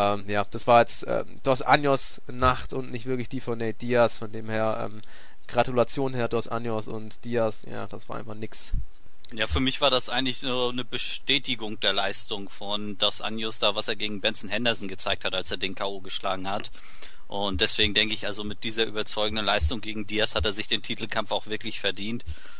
das war jetzt Dos Anjos Nacht und nicht wirklich die von Nate Diaz, von dem her Gratulation, Herr Dos Anjos und Diaz, ja, das war einfach nix. Ja, für mich war das eigentlich nur eine Bestätigung der Leistung von Dos Anjos da, was er gegen Benson Henderson gezeigt hat, als er den K.O. geschlagen hat. Und deswegen denke ich, also mit dieser überzeugenden Leistung gegen Diaz hat er sich den Titelkampf auch wirklich verdient.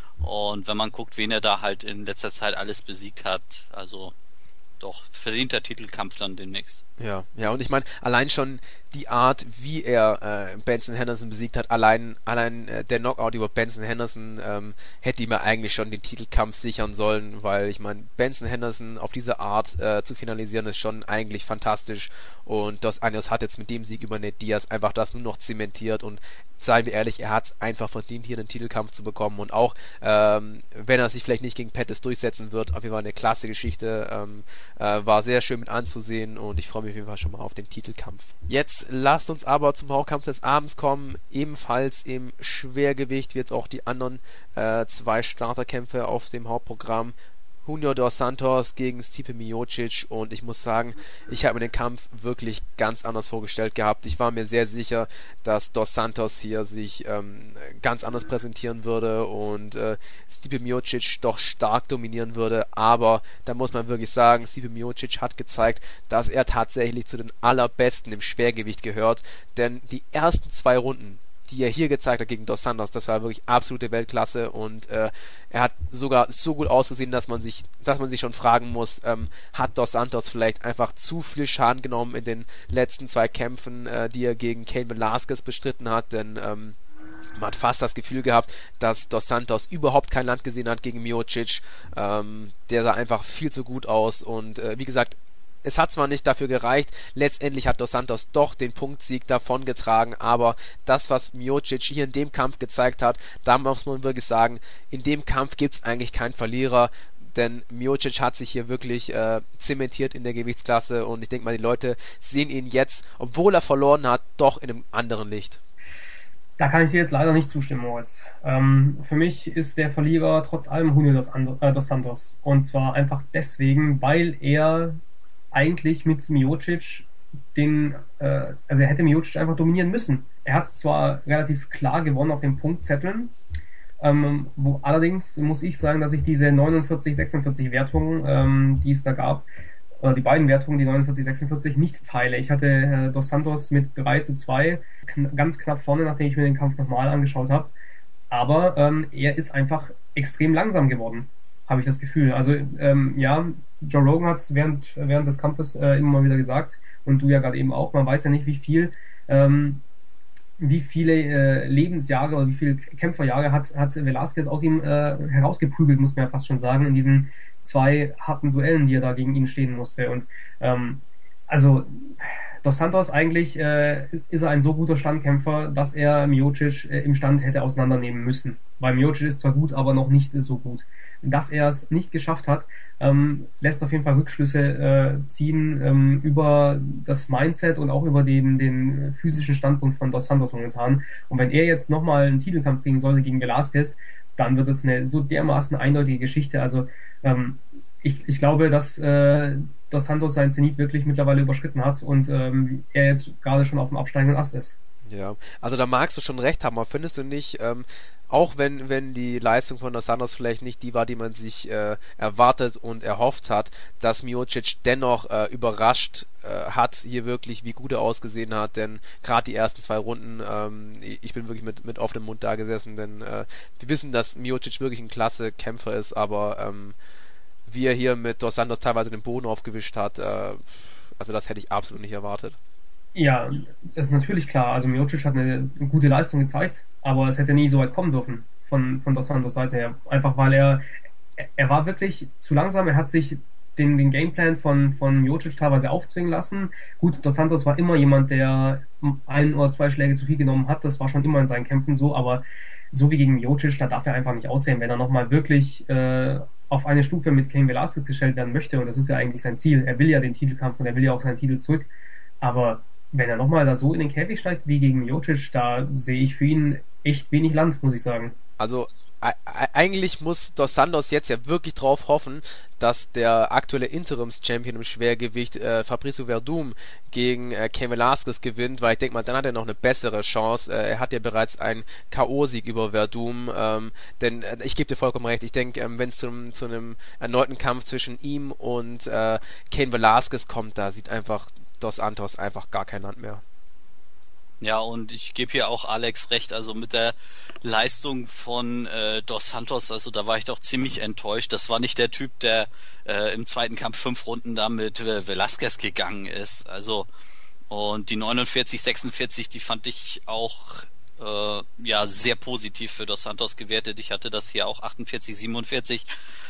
Und wenn man guckt, wen er da halt in letzter Zeit alles besiegt hat, also doch verdient der Titelkampf dann demnächst. Ja, und ich meine, allein schon die Art, wie er Benson Henderson besiegt hat, allein der Knockout über Benson Henderson hätte ihm ja eigentlich schon den Titelkampf sichern sollen, weil ich meine, Benson Henderson auf diese Art zu finalisieren ist schon eigentlich fantastisch und Dos Anjos hat jetzt mit dem Sieg über Nate Diaz einfach das nur noch zementiert und seien wir ehrlich, er hat es einfach verdient, hier den Titelkampf zu bekommen und auch, wenn er sich vielleicht nicht gegen Pettis durchsetzen wird, auf jeden Fall eine klasse Geschichte, war sehr schön mit anzusehen und ich freue mich auf jeden Fall schon mal auf den Titelkampf. Jetzt lasst uns aber zum Hauptkampf des Abends kommen, ebenfalls im Schwergewicht, wie jetzt auch die anderen zwei Starterkämpfe auf dem Hauptprogramm. Junior Dos Santos gegen Stipe Miocic und ich muss sagen, ich habe mir den Kampf wirklich ganz anders vorgestellt gehabt. Ich war mir sehr sicher, dass Dos Santos hier sich ganz anders präsentieren würde und Stipe Miocic doch stark dominieren würde, aber da muss man wirklich sagen, Stipe Miocic hat gezeigt, dass er tatsächlich zu den allerbesten im Schwergewicht gehört, denn die ersten 2 Runden, die er hier gezeigt hat gegen Dos Santos, das war wirklich absolute Weltklasse und er hat sogar so gut ausgesehen, dass man sich schon fragen muss, hat Dos Santos vielleicht einfach zu viel Schaden genommen in den letzten 2 Kämpfen, die er gegen Cain Velasquez bestritten hat, denn man hat fast das Gefühl gehabt, dass Dos Santos überhaupt kein Land gesehen hat gegen Miocic, der sah einfach viel zu gut aus und wie gesagt, es hat zwar nicht dafür gereicht, letztendlich hat Dos Santos doch den Punktsieg davongetragen, aber das, was Miocic hier in dem Kampf gezeigt hat, da muss man wirklich sagen, in dem Kampf gibt es eigentlich keinen Verlierer, denn Miocic hat sich hier wirklich zementiert in der Gewichtsklasse und ich denke mal, die Leute sehen ihn jetzt, obwohl er verloren hat, doch in einem anderen Licht. Da kann ich dir jetzt leider nicht zustimmen, Moritz. Für mich ist der Verlierer trotz allem Junior dos Santos. Und zwar einfach deswegen, weil er eigentlich mit Miocic also er hätte Miocic einfach dominieren müssen. Er hat zwar relativ klar gewonnen auf den Punktzetteln, allerdings muss ich sagen, dass ich diese 49-46 Wertungen, die es da gab, oder die beiden Wertungen, die 49-46, nicht teile. Ich hatte Dos Santos mit 3:2 ganz knapp vorne, nachdem ich mir den Kampf nochmal angeschaut habe. Aber er ist einfach extrem langsam geworden, habe ich das Gefühl. Also ja, Joe Rogan hat es während des Kampfes immer mal wieder gesagt und du ja gerade eben auch. Man weiß ja nicht, wie viele Lebensjahre oder wie viele Kämpferjahre hat Velasquez aus ihm herausgeprügelt, muss man ja fast schon sagen, in diesen 2 harten Duellen, die er da gegen ihn stehen musste. Und also Dos Santos eigentlich ist er ein so guter Standkämpfer, dass er Miocic im Stand hätte auseinandernehmen müssen. Weil Miocic ist zwar gut, aber noch nicht so gut. Dass er es nicht geschafft hat, lässt auf jeden Fall Rückschlüsse ziehen über das Mindset und auch über den physischen Standpunkt von Dos Santos momentan. Und wenn er jetzt nochmal einen Titelkampf kriegen sollte gegen Velasquez, dann wird es eine so dermaßen eindeutige Geschichte. Also ich glaube, dass Dos Santos seinen Zenit wirklich mittlerweile überschritten hat und er jetzt gerade schon auf dem absteigenden Ast ist. Ja, also da magst du schon recht haben, aber findest du nicht, auch wenn die Leistung von Dos Santos vielleicht nicht die war, die man sich erwartet und erhofft hat, dass Miocic dennoch überrascht hat, hier wirklich, wie gut er ausgesehen hat, denn gerade die ersten 2 Runden, ich bin wirklich mit offenem Mund da gesessen, denn wir wissen, dass Miocic wirklich ein klasse Kämpfer ist, aber wie er hier mit Dos Santos teilweise den Boden aufgewischt hat, also das hätte ich absolut nicht erwartet. Ja, das ist natürlich klar. Also Miocic hat eine gute Leistung gezeigt, aber es hätte nie so weit kommen dürfen von Dos Santos Seite her. Einfach weil er war wirklich zu langsam. Er hat sich den Gameplan von Miocic teilweise aufzwingen lassen. Gut, Dos Santos war immer jemand, der 1 oder 2 Schläge zu viel genommen hat. Das war schon immer in seinen Kämpfen so, aber so wie gegen Miocic, da darf er einfach nicht aussehen, wenn er nochmal wirklich auf eine Stufe mit Cain Velasquez gestellt werden möchte. Und das ist ja eigentlich sein Ziel. Er will ja den Titelkampf und er will ja auch seinen Titel zurück. Aber wenn er nochmal da so in den Käfig steigt wie gegen Miocic, da sehe ich für ihn echt wenig Land, muss ich sagen. Also eigentlich muss Dos Santos jetzt ja wirklich drauf hoffen, dass der aktuelle Interims-Champion im Schwergewicht Fabricio Werdum gegen Cain Velasquez gewinnt, weil ich denke mal, dann hat er noch eine bessere Chance. Er hat ja bereits einen K.O.-Sieg über Werdum, denn ich gebe dir vollkommen recht, ich denke, wenn es zu einem erneuten Kampf zwischen ihm und Cain Velasquez kommt, da sieht einfach Dos Santos einfach gar kein Land mehr. Ja, und ich gebe hier auch Alex recht, also mit der Leistung von Dos Santos, also da war ich doch ziemlich enttäuscht. Das war nicht der Typ, der im zweiten Kampf 5 Runden da mit Velasquez gegangen ist. Also, und die 49-46, die fand ich auch ja sehr positiv für Dos Santos gewertet. Ich hatte das hier auch 48-47.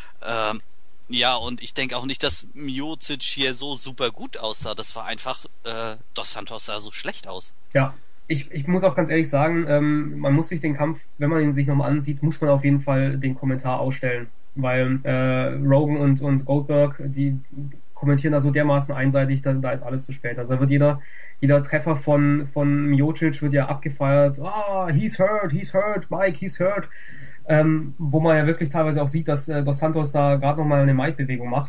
Ja, und ich denke auch nicht, dass Miocic hier so super gut aussah. Das war einfach, Dos Santos sah so schlecht aus. Ja, ich muss auch ganz ehrlich sagen, man muss sich den Kampf, wenn man ihn sich nochmal ansieht, muss man auf jeden Fall den Kommentar ausstellen. Weil Rogan und Goldberg, die kommentieren da so dermaßen einseitig, da ist alles zu spät. Also da wird jeder Treffer von Miocic wird ja abgefeiert. Ah, he's hurt, Mike, he's hurt. Wo man ja wirklich teilweise auch sieht, dass Dos Santos da gerade nochmal eine Mic-Bewegung macht.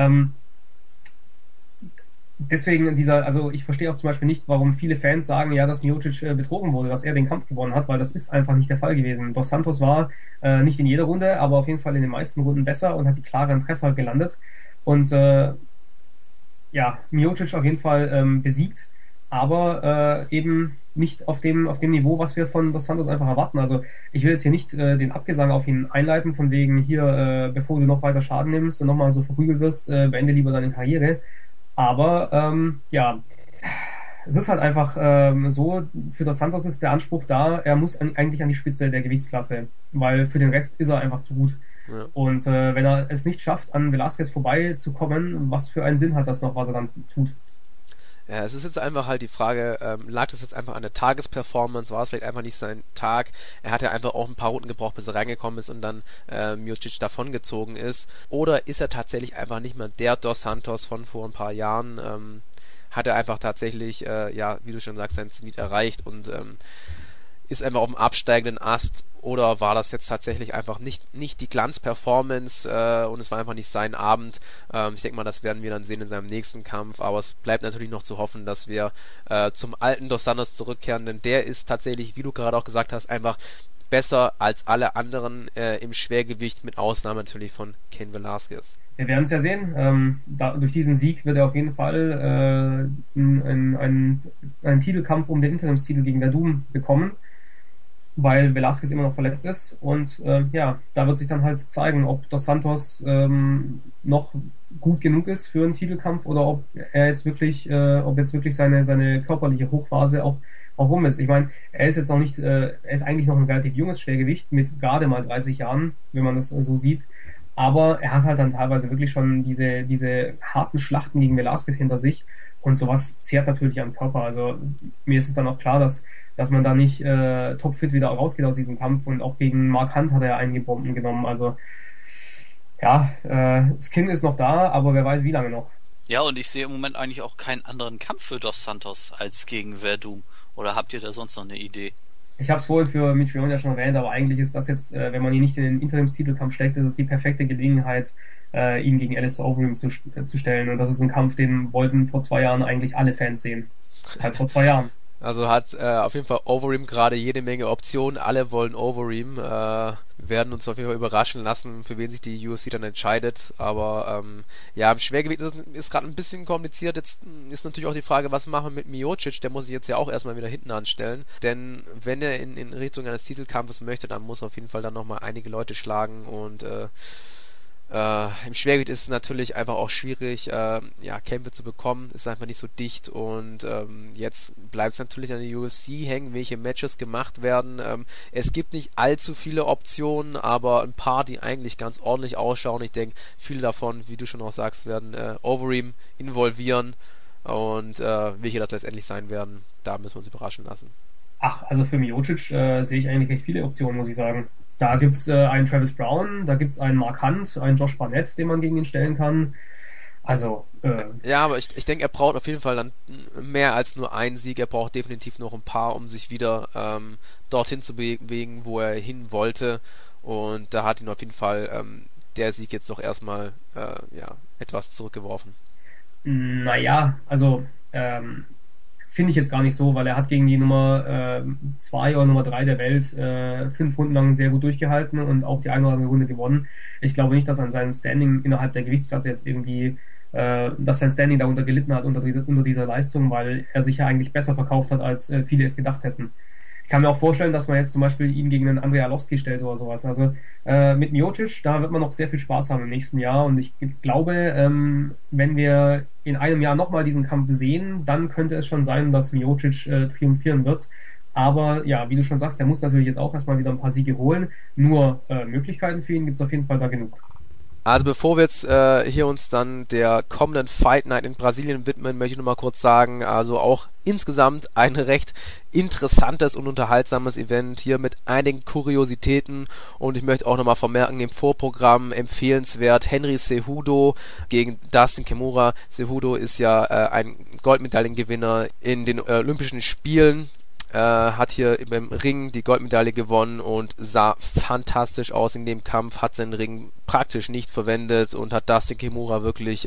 Deswegen also ich verstehe auch zum Beispiel nicht, warum viele Fans sagen, ja, dass Miocic betrogen wurde, dass er den Kampf gewonnen hat, weil das ist einfach nicht der Fall gewesen. Dos Santos war nicht in jeder Runde, aber auf jeden Fall in den meisten Runden besser und hat die klaren Treffer gelandet. Und ja, Miocic auf jeden Fall besiegt, aber eben nicht auf dem Niveau, was wir von Dos Santos einfach erwarten. Also ich will jetzt hier nicht den Abgesang auf ihn einleiten, von wegen hier, bevor du noch weiter Schaden nimmst und nochmal so verprügelt wirst, beende lieber deine Karriere. Aber ja, es ist halt einfach so, für Dos Santos ist der Anspruch da, er muss eigentlich an die Spitze der Gewichtsklasse, weil für den Rest ist er einfach zu gut. Ja. Und wenn er es nicht schafft, an Velasquez vorbeizukommen, was für einen Sinn hat das noch, was er dann tut? Ja, es ist jetzt einfach halt die Frage, lag das jetzt einfach an der Tagesperformance, war es vielleicht einfach nicht sein Tag, er hat ja einfach auch ein paar Runden gebraucht, bis er reingekommen ist und dann Miocic davongezogen ist, oder ist er tatsächlich einfach nicht mehr der Dos Santos von vor ein paar Jahren, hat er einfach tatsächlich, ja, wie du schon sagst, sein Zenit erreicht und ist einfach auf dem absteigenden Ast oder war das jetzt tatsächlich einfach nicht die Glanzperformance und es war einfach nicht sein Abend. Ich denke mal, das werden wir dann sehen in seinem nächsten Kampf, aber es bleibt natürlich noch zu hoffen, dass wir zum alten Dos Santos zurückkehren, denn der ist tatsächlich, wie du gerade auch gesagt hast, einfach besser als alle anderen im Schwergewicht, mit Ausnahme natürlich von Cain Velasquez. Wir werden es ja sehen. Durch diesen Sieg wird er auf jeden Fall einen Titelkampf um den Interimstitel gegen Verdum bekommen, weil Velasquez immer noch verletzt ist. Und ja, da wird sich dann halt zeigen, ob Dos Santos noch gut genug ist für einen Titelkampf oder ob jetzt wirklich seine körperliche Hochphase auch rum ist. Ich meine, er ist jetzt noch nicht, er ist eigentlich noch ein relativ junges Schwergewicht mit gerade mal 30 Jahren, wenn man das so sieht. Aber er hat halt dann teilweise wirklich schon diese harten Schlachten gegen Velasquez hinter sich und sowas zehrt natürlich am Körper. Also mir ist es dann auch klar, dass man da nicht topfit wieder rausgeht aus diesem Kampf und auch gegen Mark Hunt hat er einige Bomben genommen. Also ja, das Kinn ist noch da, aber wer weiß wie lange noch. Ja, und ich sehe im Moment eigentlich auch keinen anderen Kampf für Dos Santos als gegen Verdum. Oder habt ihr da sonst noch eine Idee? Ich habe es vorhin für Mitrione ja schon erwähnt, aber eigentlich ist das jetzt, wenn man ihn nicht in den Interimstitelkampf steckt, ist es die perfekte Gelegenheit, ihn gegen Alistair Overeem zu stellen. Und das ist ein Kampf, den wollten vor 2 Jahren eigentlich alle Fans sehen. Halt vor 2 Jahren. Also hat auf jeden Fall Overeem gerade jede Menge Optionen. Alle wollen Overeem. Wir werden uns auf jeden Fall überraschen lassen, für wen sich die UFC dann entscheidet. Aber ja, im Schwergewicht ist gerade ein bisschen kompliziert. Jetzt ist natürlich auch die Frage, was machen wir mit Miocic? Der muss sich jetzt ja auch erstmal wieder hinten anstellen. Denn wenn er in Richtung eines Titelkampfes möchte, dann muss er auf jeden Fall dann nochmal einige Leute schlagen. Und im Schwergewicht ist es natürlich einfach auch schwierig, Kämpfe zu bekommen, ist einfach nicht so dicht und jetzt bleibt es natürlich an der UFC hängen, welche Matches gemacht werden. Es gibt nicht allzu viele Optionen, aber ein paar, die eigentlich ganz ordentlich ausschauen. Ich denke, viele davon, wie du schon auch sagst, werden Overeem involvieren und welche das letztendlich sein werden, da müssen wir uns überraschen lassen. Ach, also für Miocic sehe ich eigentlich recht viele Optionen, muss ich sagen. Da gibt's einen Travis Brown, da gibt's einen Mark Hunt, einen Josh Barnett, den man gegen ihn stellen kann. Also, ja, aber ich denke, er braucht auf jeden Fall dann mehr als nur einen Sieg. Er braucht definitiv noch ein paar, um sich wieder dorthin zu bewegen, wo er hin wollte. Und da hat ihn auf jeden Fall der Sieg jetzt doch erstmal etwas zurückgeworfen. Naja, also finde ich jetzt gar nicht so, weil er hat gegen die Nummer 2 oder Nummer 3 der Welt 5 Runden lang sehr gut durchgehalten und auch die eine oder andere Runde gewonnen. Ich glaube nicht, dass an seinem Standing innerhalb der Gewichtsklasse jetzt irgendwie, dass sein Standing darunter gelitten hat unter dieser Leistung, weil er sich ja eigentlich besser verkauft hat, als viele es gedacht hätten. Ich kann mir auch vorstellen, dass man jetzt zum Beispiel ihn gegen einen Andrei Arlovski stellt oder sowas. Also mit Miocic, da wird man noch sehr viel Spaß haben im nächsten Jahr und ich glaube, wenn wir in einem Jahr nochmal diesen Kampf sehen, dann könnte es schon sein, dass Miocic triumphieren wird. Aber ja, wie du schon sagst, er muss natürlich jetzt auch erstmal wieder ein paar Siege holen. Nur Möglichkeiten für ihn gibt es auf jeden Fall da genug. Also bevor wir jetzt hier uns dann der kommenden Fight Night in Brasilien widmen, möchte ich nochmal kurz sagen, also auch insgesamt ein recht interessantes und unterhaltsames Event hier mit einigen Kuriositäten und ich möchte auch nochmal vermerken, im Vorprogramm empfehlenswert Henry Cejudo gegen Dustin Kimura. Cejudo ist ja ein Goldmedaillengewinner in den Olympischen Spielen. Hat hier beim Ring die Goldmedaille gewonnen und sah fantastisch aus in dem Kampf, hat seinen Ring praktisch nicht verwendet und hat Dustin Kimura wirklich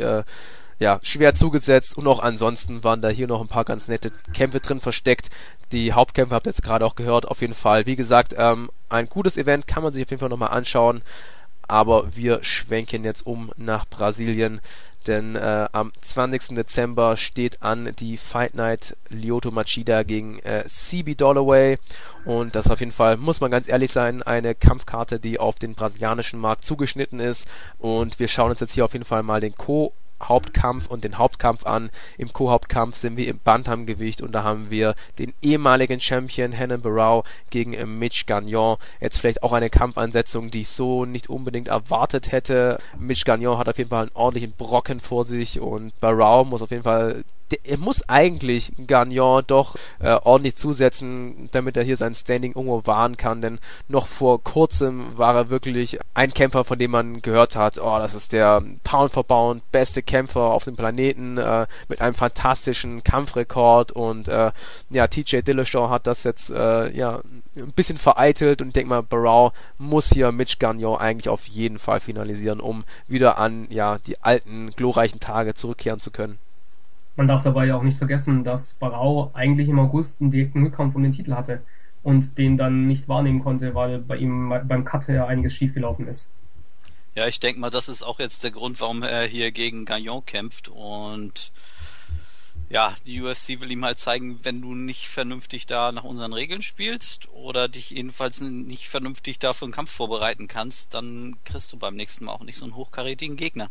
schwer zugesetzt und auch ansonsten waren da hier noch ein paar ganz nette Kämpfe drin versteckt. Die Hauptkämpfe habt ihr jetzt gerade auch gehört, auf jeden Fall. Wie gesagt, ein gutes Event, kann man sich auf jeden Fall nochmal anschauen, aber wir schwenken jetzt nach Brasilien. Denn am 20. Dezember steht an die Fight Night Lyoto Machida gegen CB Dollaway und das auf jeden Fall, muss man ganz ehrlich sein, eine Kampfkarte, die auf den brasilianischen Markt zugeschnitten ist und wir schauen uns jetzt hier auf jeden Fall mal den Hauptkampf und den Hauptkampf an. Im Co-Hauptkampf sind wir im Bantamgewicht und da haben wir den ehemaligen Champion Renan Barão gegen Mitch Gagnon. Jetzt vielleicht auch eine Kampfansetzung, die ich so nicht unbedingt erwartet hätte. Mitch Gagnon hat auf jeden Fall einen ordentlichen Brocken vor sich und Barão muss auf jeden Fall er muss eigentlich Gagnon doch ordentlich zusetzen, damit er hier sein Standing irgendwo wahren kann, denn noch vor kurzem war er wirklich ein Kämpfer, von dem man gehört hat, oh, das ist der Pound for Pound beste Kämpfer auf dem Planeten, mit einem fantastischen Kampfrekord, und TJ Dillashaw hat das jetzt ein bisschen vereitelt, und ich denke mal, Barao muss hier Mitch Gagnon eigentlich auf jeden Fall finalisieren, um wieder an die alten glorreichen Tage zurückkehren zu können. Man darf dabei ja auch nicht vergessen, dass Barao eigentlich im August einen direkten Rückkampf um den Titel hatte und den dann nicht wahrnehmen konnte, weil bei ihm beim Cut ja einiges schiefgelaufen ist. Ja, ich denke mal, das ist auch jetzt der Grund, warum er hier gegen Gagnon kämpft, und ja, die UFC will ihm halt zeigen, wenn du nicht vernünftig da nach unseren Regeln spielst oder dich jedenfalls nicht vernünftig da für einen Kampf vorbereiten kannst, dann kriegst du beim nächsten Mal auch nicht so einen hochkarätigen Gegner.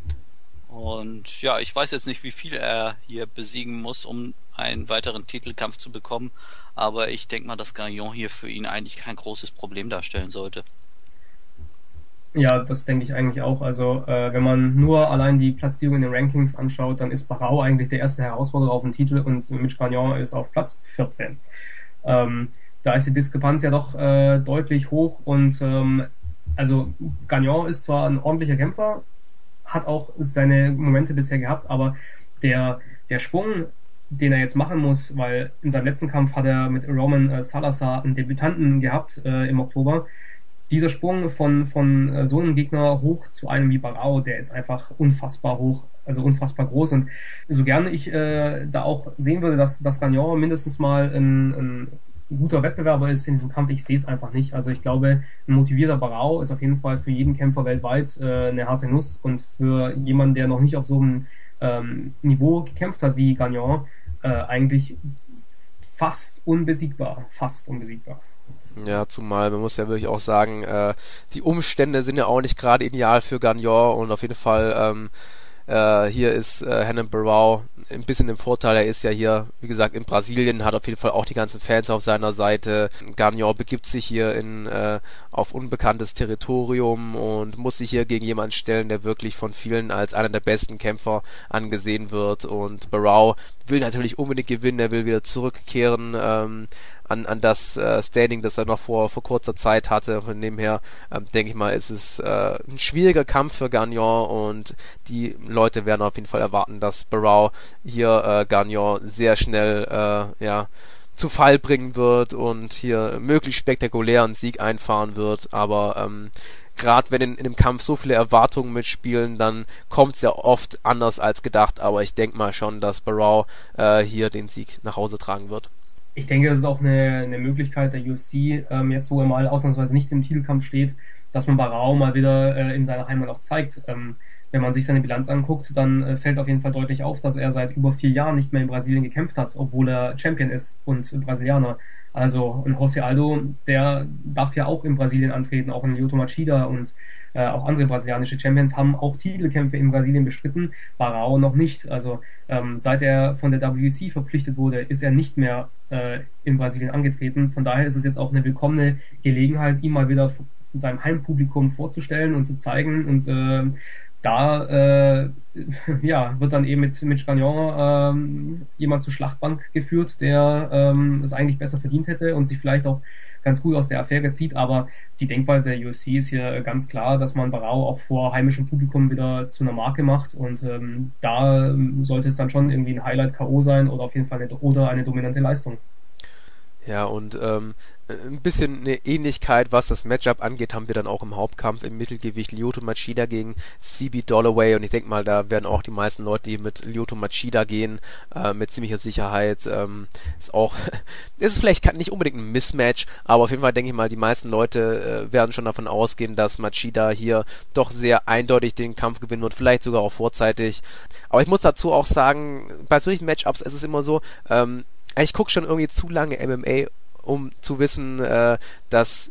Und ja, ich weiß jetzt nicht, wie viel er hier besiegen muss, um einen weiteren Titelkampf zu bekommen, aber ich denke mal, dass Gagnon hier für ihn eigentlich kein großes Problem darstellen sollte. Ja, das denke ich eigentlich auch. Also wenn man nur allein die Platzierung in den Rankings anschaut, dann ist Barao eigentlich der erste Herausforderer auf den Titel und Mitch Gagnon ist auf Platz 14. Da ist die Diskrepanz ja doch deutlich hoch, und also Gagnon ist zwar ein ordentlicher Kämpfer, hat auch seine Momente bisher gehabt, aber der Sprung, den er jetzt machen muss, weil in seinem letzten Kampf hat er mit Roman Salazar einen Debütanten gehabt im Oktober. Dieser Sprung von so einem Gegner hoch zu einem wie Barao, der ist einfach unfassbar hoch, also unfassbar groß, und so gerne ich da auch sehen würde, dass Gagnon mindestens mal ein guter Wettbewerber ist in diesem Kampf, ich sehe es einfach nicht. Also ich glaube, ein motivierter Barao ist auf jeden Fall für jeden Kämpfer weltweit eine harte Nuss, und für jemanden, der noch nicht auf so einem Niveau gekämpft hat wie Gagnon, eigentlich fast unbesiegbar. Ja, zumal man muss ja wirklich auch sagen, die Umstände sind ja auch nicht gerade ideal für Gagnon, und auf jeden Fall hier ist Renan Barao ein bisschen im Vorteil. Er ist ja hier, wie gesagt, in Brasilien, hat auf jeden Fall auch die ganzen Fans auf seiner Seite. Gagnon begibt sich hier auf unbekanntes Territorium und muss sich hier gegen jemanden stellen, der wirklich von vielen als einer der besten Kämpfer angesehen wird. Und Barao will natürlich unbedingt gewinnen, er will wieder zurückkehren an das Standing, das er noch vor kurzer Zeit hatte. Von dem her denke ich mal, ist es ein schwieriger Kampf für Gagnon, und die Leute werden auf jeden Fall erwarten, dass Barao hier Gagnon sehr schnell zu Fall bringen wird und hier möglichst spektakulären Sieg einfahren wird. Aber gerade wenn in dem Kampf so viele Erwartungen mitspielen, dann kommt es ja oft anders als gedacht. Aber ich denke mal schon, dass Barao hier den Sieg nach Hause tragen wird. Ich denke, das ist auch eine Möglichkeit der UFC, jetzt wo er mal ausnahmsweise nicht im Titelkampf steht, dass man Barao mal wieder in seiner Heimat auch zeigt. Wenn man sich seine Bilanz anguckt, dann fällt auf jeden Fall deutlich auf, dass er seit über 4 Jahren nicht mehr in Brasilien gekämpft hat, obwohl er Champion ist und Brasilianer. Also ein José Aldo, der darf ja auch in Brasilien antreten, auch ein Lyoto Machida und auch andere brasilianische Champions haben auch Titelkämpfe in Brasilien bestritten, Barao noch nicht. Also seit er von der WEC verpflichtet wurde, ist er nicht mehr in Brasilien angetreten. Von daher ist es jetzt auch eine willkommene Gelegenheit, ihn mal wieder seinem Heimpublikum vorzustellen und zu zeigen. Und wird dann eben mit Mitch Gagnon jemand zur Schlachtbank geführt, der es eigentlich besser verdient hätte und sich vielleicht auch ganz gut aus der Affäre zieht. Aber die Denkweise der UFC ist hier ganz klar, dass man Barao auch vor heimischem Publikum wieder zu einer Marke macht, und da sollte es dann schon irgendwie ein Highlight-K.O. sein oder auf jeden Fall eine dominante Leistung. Ja, und ein bisschen eine Ähnlichkeit, was das Matchup angeht, haben wir dann auch im Hauptkampf im Mittelgewicht Lyoto Machida gegen CB Dollaway, und ich denke mal, da werden auch die meisten Leute, die mit Lyoto Machida gehen, mit ziemlicher Sicherheit, ist vielleicht nicht unbedingt ein Mismatch, aber auf jeden Fall denke ich mal, die meisten Leute werden schon davon ausgehen, dass Machida hier doch sehr eindeutig den Kampf gewinnen wird, vielleicht sogar auch vorzeitig. Aber ich muss dazu auch sagen, bei solchen Matchups ist es immer so, ich gucke schon irgendwie zu lange MMA, um zu wissen, dass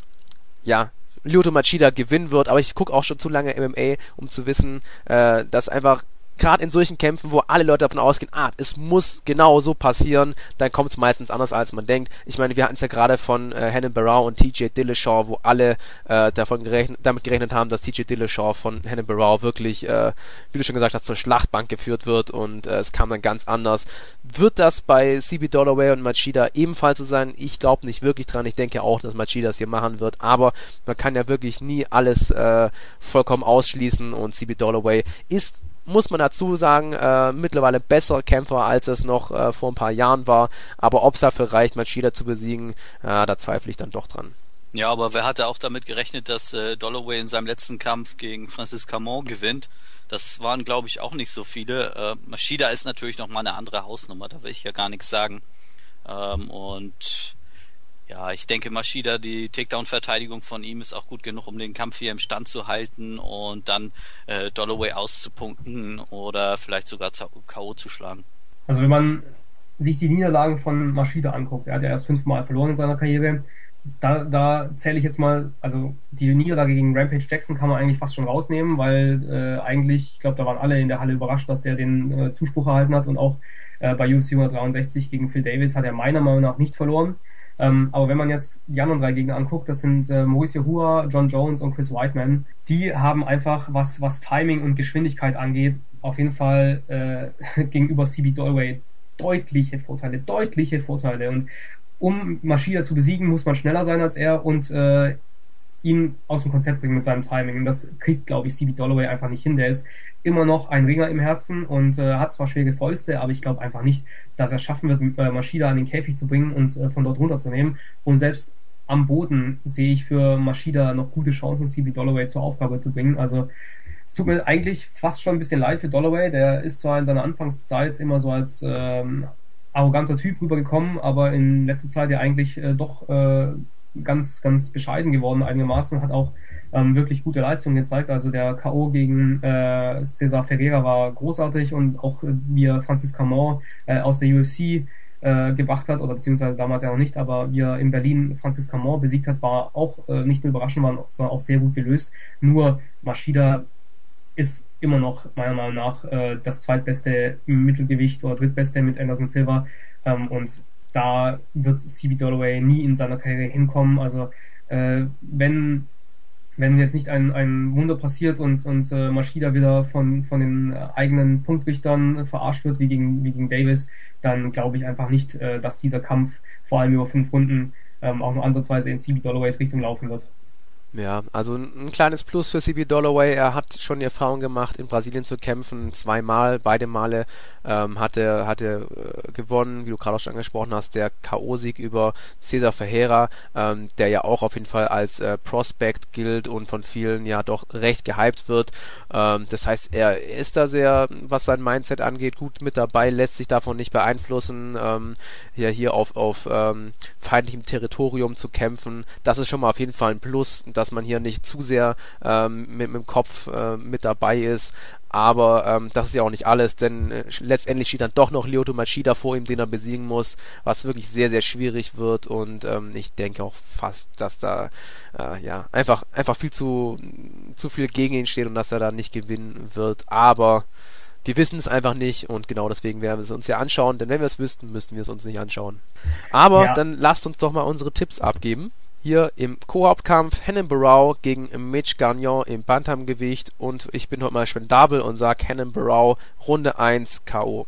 Lyoto Machida gewinnen wird, aber ich gucke auch schon zu lange MMA, um zu wissen, dass einfach gerade in solchen Kämpfen, wo alle Leute davon ausgehen, es muss genau so passieren, dann kommt es meistens anders, als man denkt. Ich meine, wir hatten es ja gerade von Henan Barrow und TJ Dillashaw, wo alle damit gerechnet haben, dass TJ Dillashaw von Henan Barrow wirklich, wie du schon gesagt hast, zur Schlachtbank geführt wird und es kam dann ganz anders. Wird das bei CB Dollaway und Machida ebenfalls so sein? Ich glaube nicht wirklich dran. Ich denke auch, dass Machida es hier machen wird, aber man kann ja wirklich nie alles vollkommen ausschließen und CB Dollaway ist, muss man dazu sagen, mittlerweile besserer Kämpfer, als es noch vor ein paar Jahren war. Aber ob es dafür reicht, Machida zu besiegen, da zweifle ich dann doch dran. Ja, aber wer hatte auch damit gerechnet, dass Dollaway in seinem letzten Kampf gegen Francis Camon gewinnt? Das waren, glaube ich, auch nicht so viele. Machida ist natürlich noch mal eine andere Hausnummer, da will ich ja gar nichts sagen. Und ja, ich denke, Machida, die Takedown-Verteidigung von ihm ist auch gut genug, um den Kampf hier im Stand zu halten und dann Dollaway auszupunkten oder vielleicht sogar K.O. zu schlagen. Also wenn man sich die Niederlagen von Machida anguckt, er hat ja erst 5-mal verloren in seiner Karriere, da zähle ich jetzt mal, also die Niederlage gegen Rampage Jackson kann man eigentlich fast schon rausnehmen, weil eigentlich, ich glaube, da waren alle in der Halle überrascht, dass der den Zuspruch erhalten hat und auch bei UFC 163 gegen Phil Davis hat er meiner Meinung nach nicht verloren. Aber wenn man jetzt die anderen 3 Gegner anguckt, das sind Mauricio Hua, John Jones und Chris Weidman, die haben einfach, was Timing und Geschwindigkeit angeht, auf jeden Fall gegenüber CB Dollaway deutliche Vorteile. Und um Machida zu besiegen, muss man schneller sein als er und ihn aus dem Konzept bringen mit seinem Timing. Und das kriegt, glaube ich, CB Dollaway einfach nicht hin. Der ist immer noch ein Ringer im Herzen und hat zwar schwere Fäuste, aber ich glaube einfach nicht, dass er schaffen wird, Machida an den Käfig zu bringen und von dort runterzunehmen. Und selbst am Boden sehe ich für Machida noch gute Chancen, CB Dollaway zur Aufgabe zu bringen. Also es tut mir eigentlich fast schon ein bisschen leid für Dollaway. Der ist zwar in seiner Anfangszeit immer so als arroganter Typ rübergekommen, aber in letzter Zeit ja eigentlich doch ganz, ganz bescheiden geworden einigermaßen und hat auch wirklich gute Leistungen gezeigt. Also der K.O. gegen Cesar Ferreira war großartig und auch wie er Francis Camon aus der UFC gebracht hat, oder beziehungsweise damals ja noch nicht, aber wie er in Berlin Francis Camon besiegt hat, war auch nicht nur überraschend, sondern auch sehr gut gelöst. Nur Machida ist immer noch meiner Meinung nach das zweitbeste im Mittelgewicht oder drittbeste mit Anderson Silva und da wird CB Dollaway nie in seiner Karriere hinkommen. Also wenn jetzt nicht ein Wunder passiert und Machida wieder von den eigenen Punktrichtern verarscht wird wie gegen Davis, dann glaube ich einfach nicht, dass dieser Kampf vor allem über 5 Runden auch nur ansatzweise in CB Dolloways Richtung laufen wird. Ja, also ein kleines Plus für CB Dollaway. Er hat schon die Erfahrung gemacht, in Brasilien zu kämpfen, 2-mal, beide Male hat er gewonnen, wie du gerade auch schon angesprochen hast, der K.O.-Sieg über Cesar Ferreira, der ja auch auf jeden Fall als Prospect gilt und von vielen ja doch recht gehypt wird. Das heißt, er ist da sehr, was sein Mindset angeht, gut mit dabei, lässt sich davon nicht beeinflussen, hier auf feindlichem Territorium zu kämpfen. Das ist schon mal auf jeden Fall ein Plus, dass man hier nicht zu sehr mit dem Kopf mit dabei ist. Aber das ist ja auch nicht alles, denn letztendlich steht dann doch noch Lyoto Machida vor ihm, den er besiegen muss, was wirklich sehr, sehr schwierig wird. Und ich denke auch fast, dass da einfach viel zu viel gegen ihn steht und dass er da nicht gewinnen wird. Aber wir wissen es einfach nicht und genau deswegen werden wir es uns ja anschauen, denn wenn wir es wüssten, müssten wir es uns nicht anschauen. Aber dann lasst uns doch mal unsere Tipps abgeben. Hier im Co-Hauptkampf Henan Barrow gegen Mitch Gagnon im Bantamgewicht und ich bin heute mal spendabel und sage Henan Barrow Runde 1 K.O.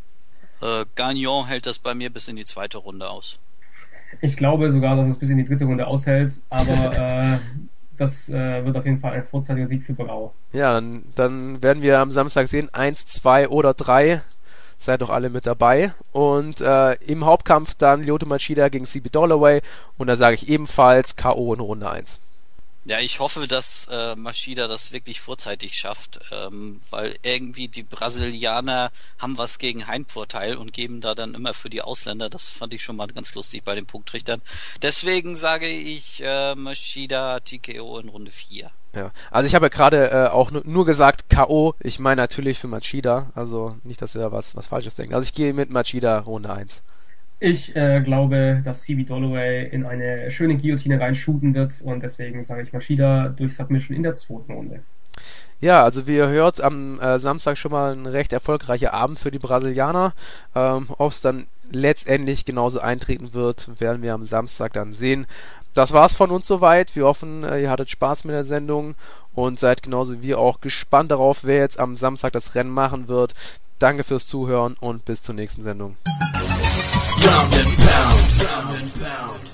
Gagnon hält das bei mir bis in die 2. Runde aus. Ich glaube sogar, dass es bis in die 3. Runde aushält, aber das wird auf jeden Fall ein vorzeitiger Sieg für Barrow. Ja, dann werden wir am Samstag sehen, 1, 2 oder 3. Seid doch alle mit dabei. Und im Hauptkampf dann Lyoto Machida gegen CB Dollaway. Und da sage ich ebenfalls K.O. in Runde 1. Ja, ich hoffe, dass Machida das wirklich vorzeitig schafft, weil irgendwie die Brasilianer haben was gegen Heimvorteil und geben da dann immer für die Ausländer. Das fand ich schon mal ganz lustig bei den Punktrichtern. Deswegen sage ich Machida TKO in Runde 4. Ja, also ich habe ja gerade auch nur gesagt K.O. Ich meine natürlich für Machida, also nicht, dass ihr was Falsches denkt. Also ich gehe mit Machida Runde 1. Ich glaube, dass CB Dollaway in eine schöne Guillotine reinshooten wird und deswegen sage ich Machida durch Submission in der 2. Runde. Ja, also wie ihr hört, am Samstag schon mal ein recht erfolgreicher Abend für die Brasilianer. Ob es dann letztendlich genauso eintreten wird, werden wir am Samstag dann sehen. Das war's von uns soweit. Wir hoffen, ihr hattet Spaß mit der Sendung und seid genauso wie wir auch gespannt darauf, wer jetzt am Samstag das Rennen machen wird. Danke fürs Zuhören und bis zur nächsten Sendung. Ground and pound. Ground and pound.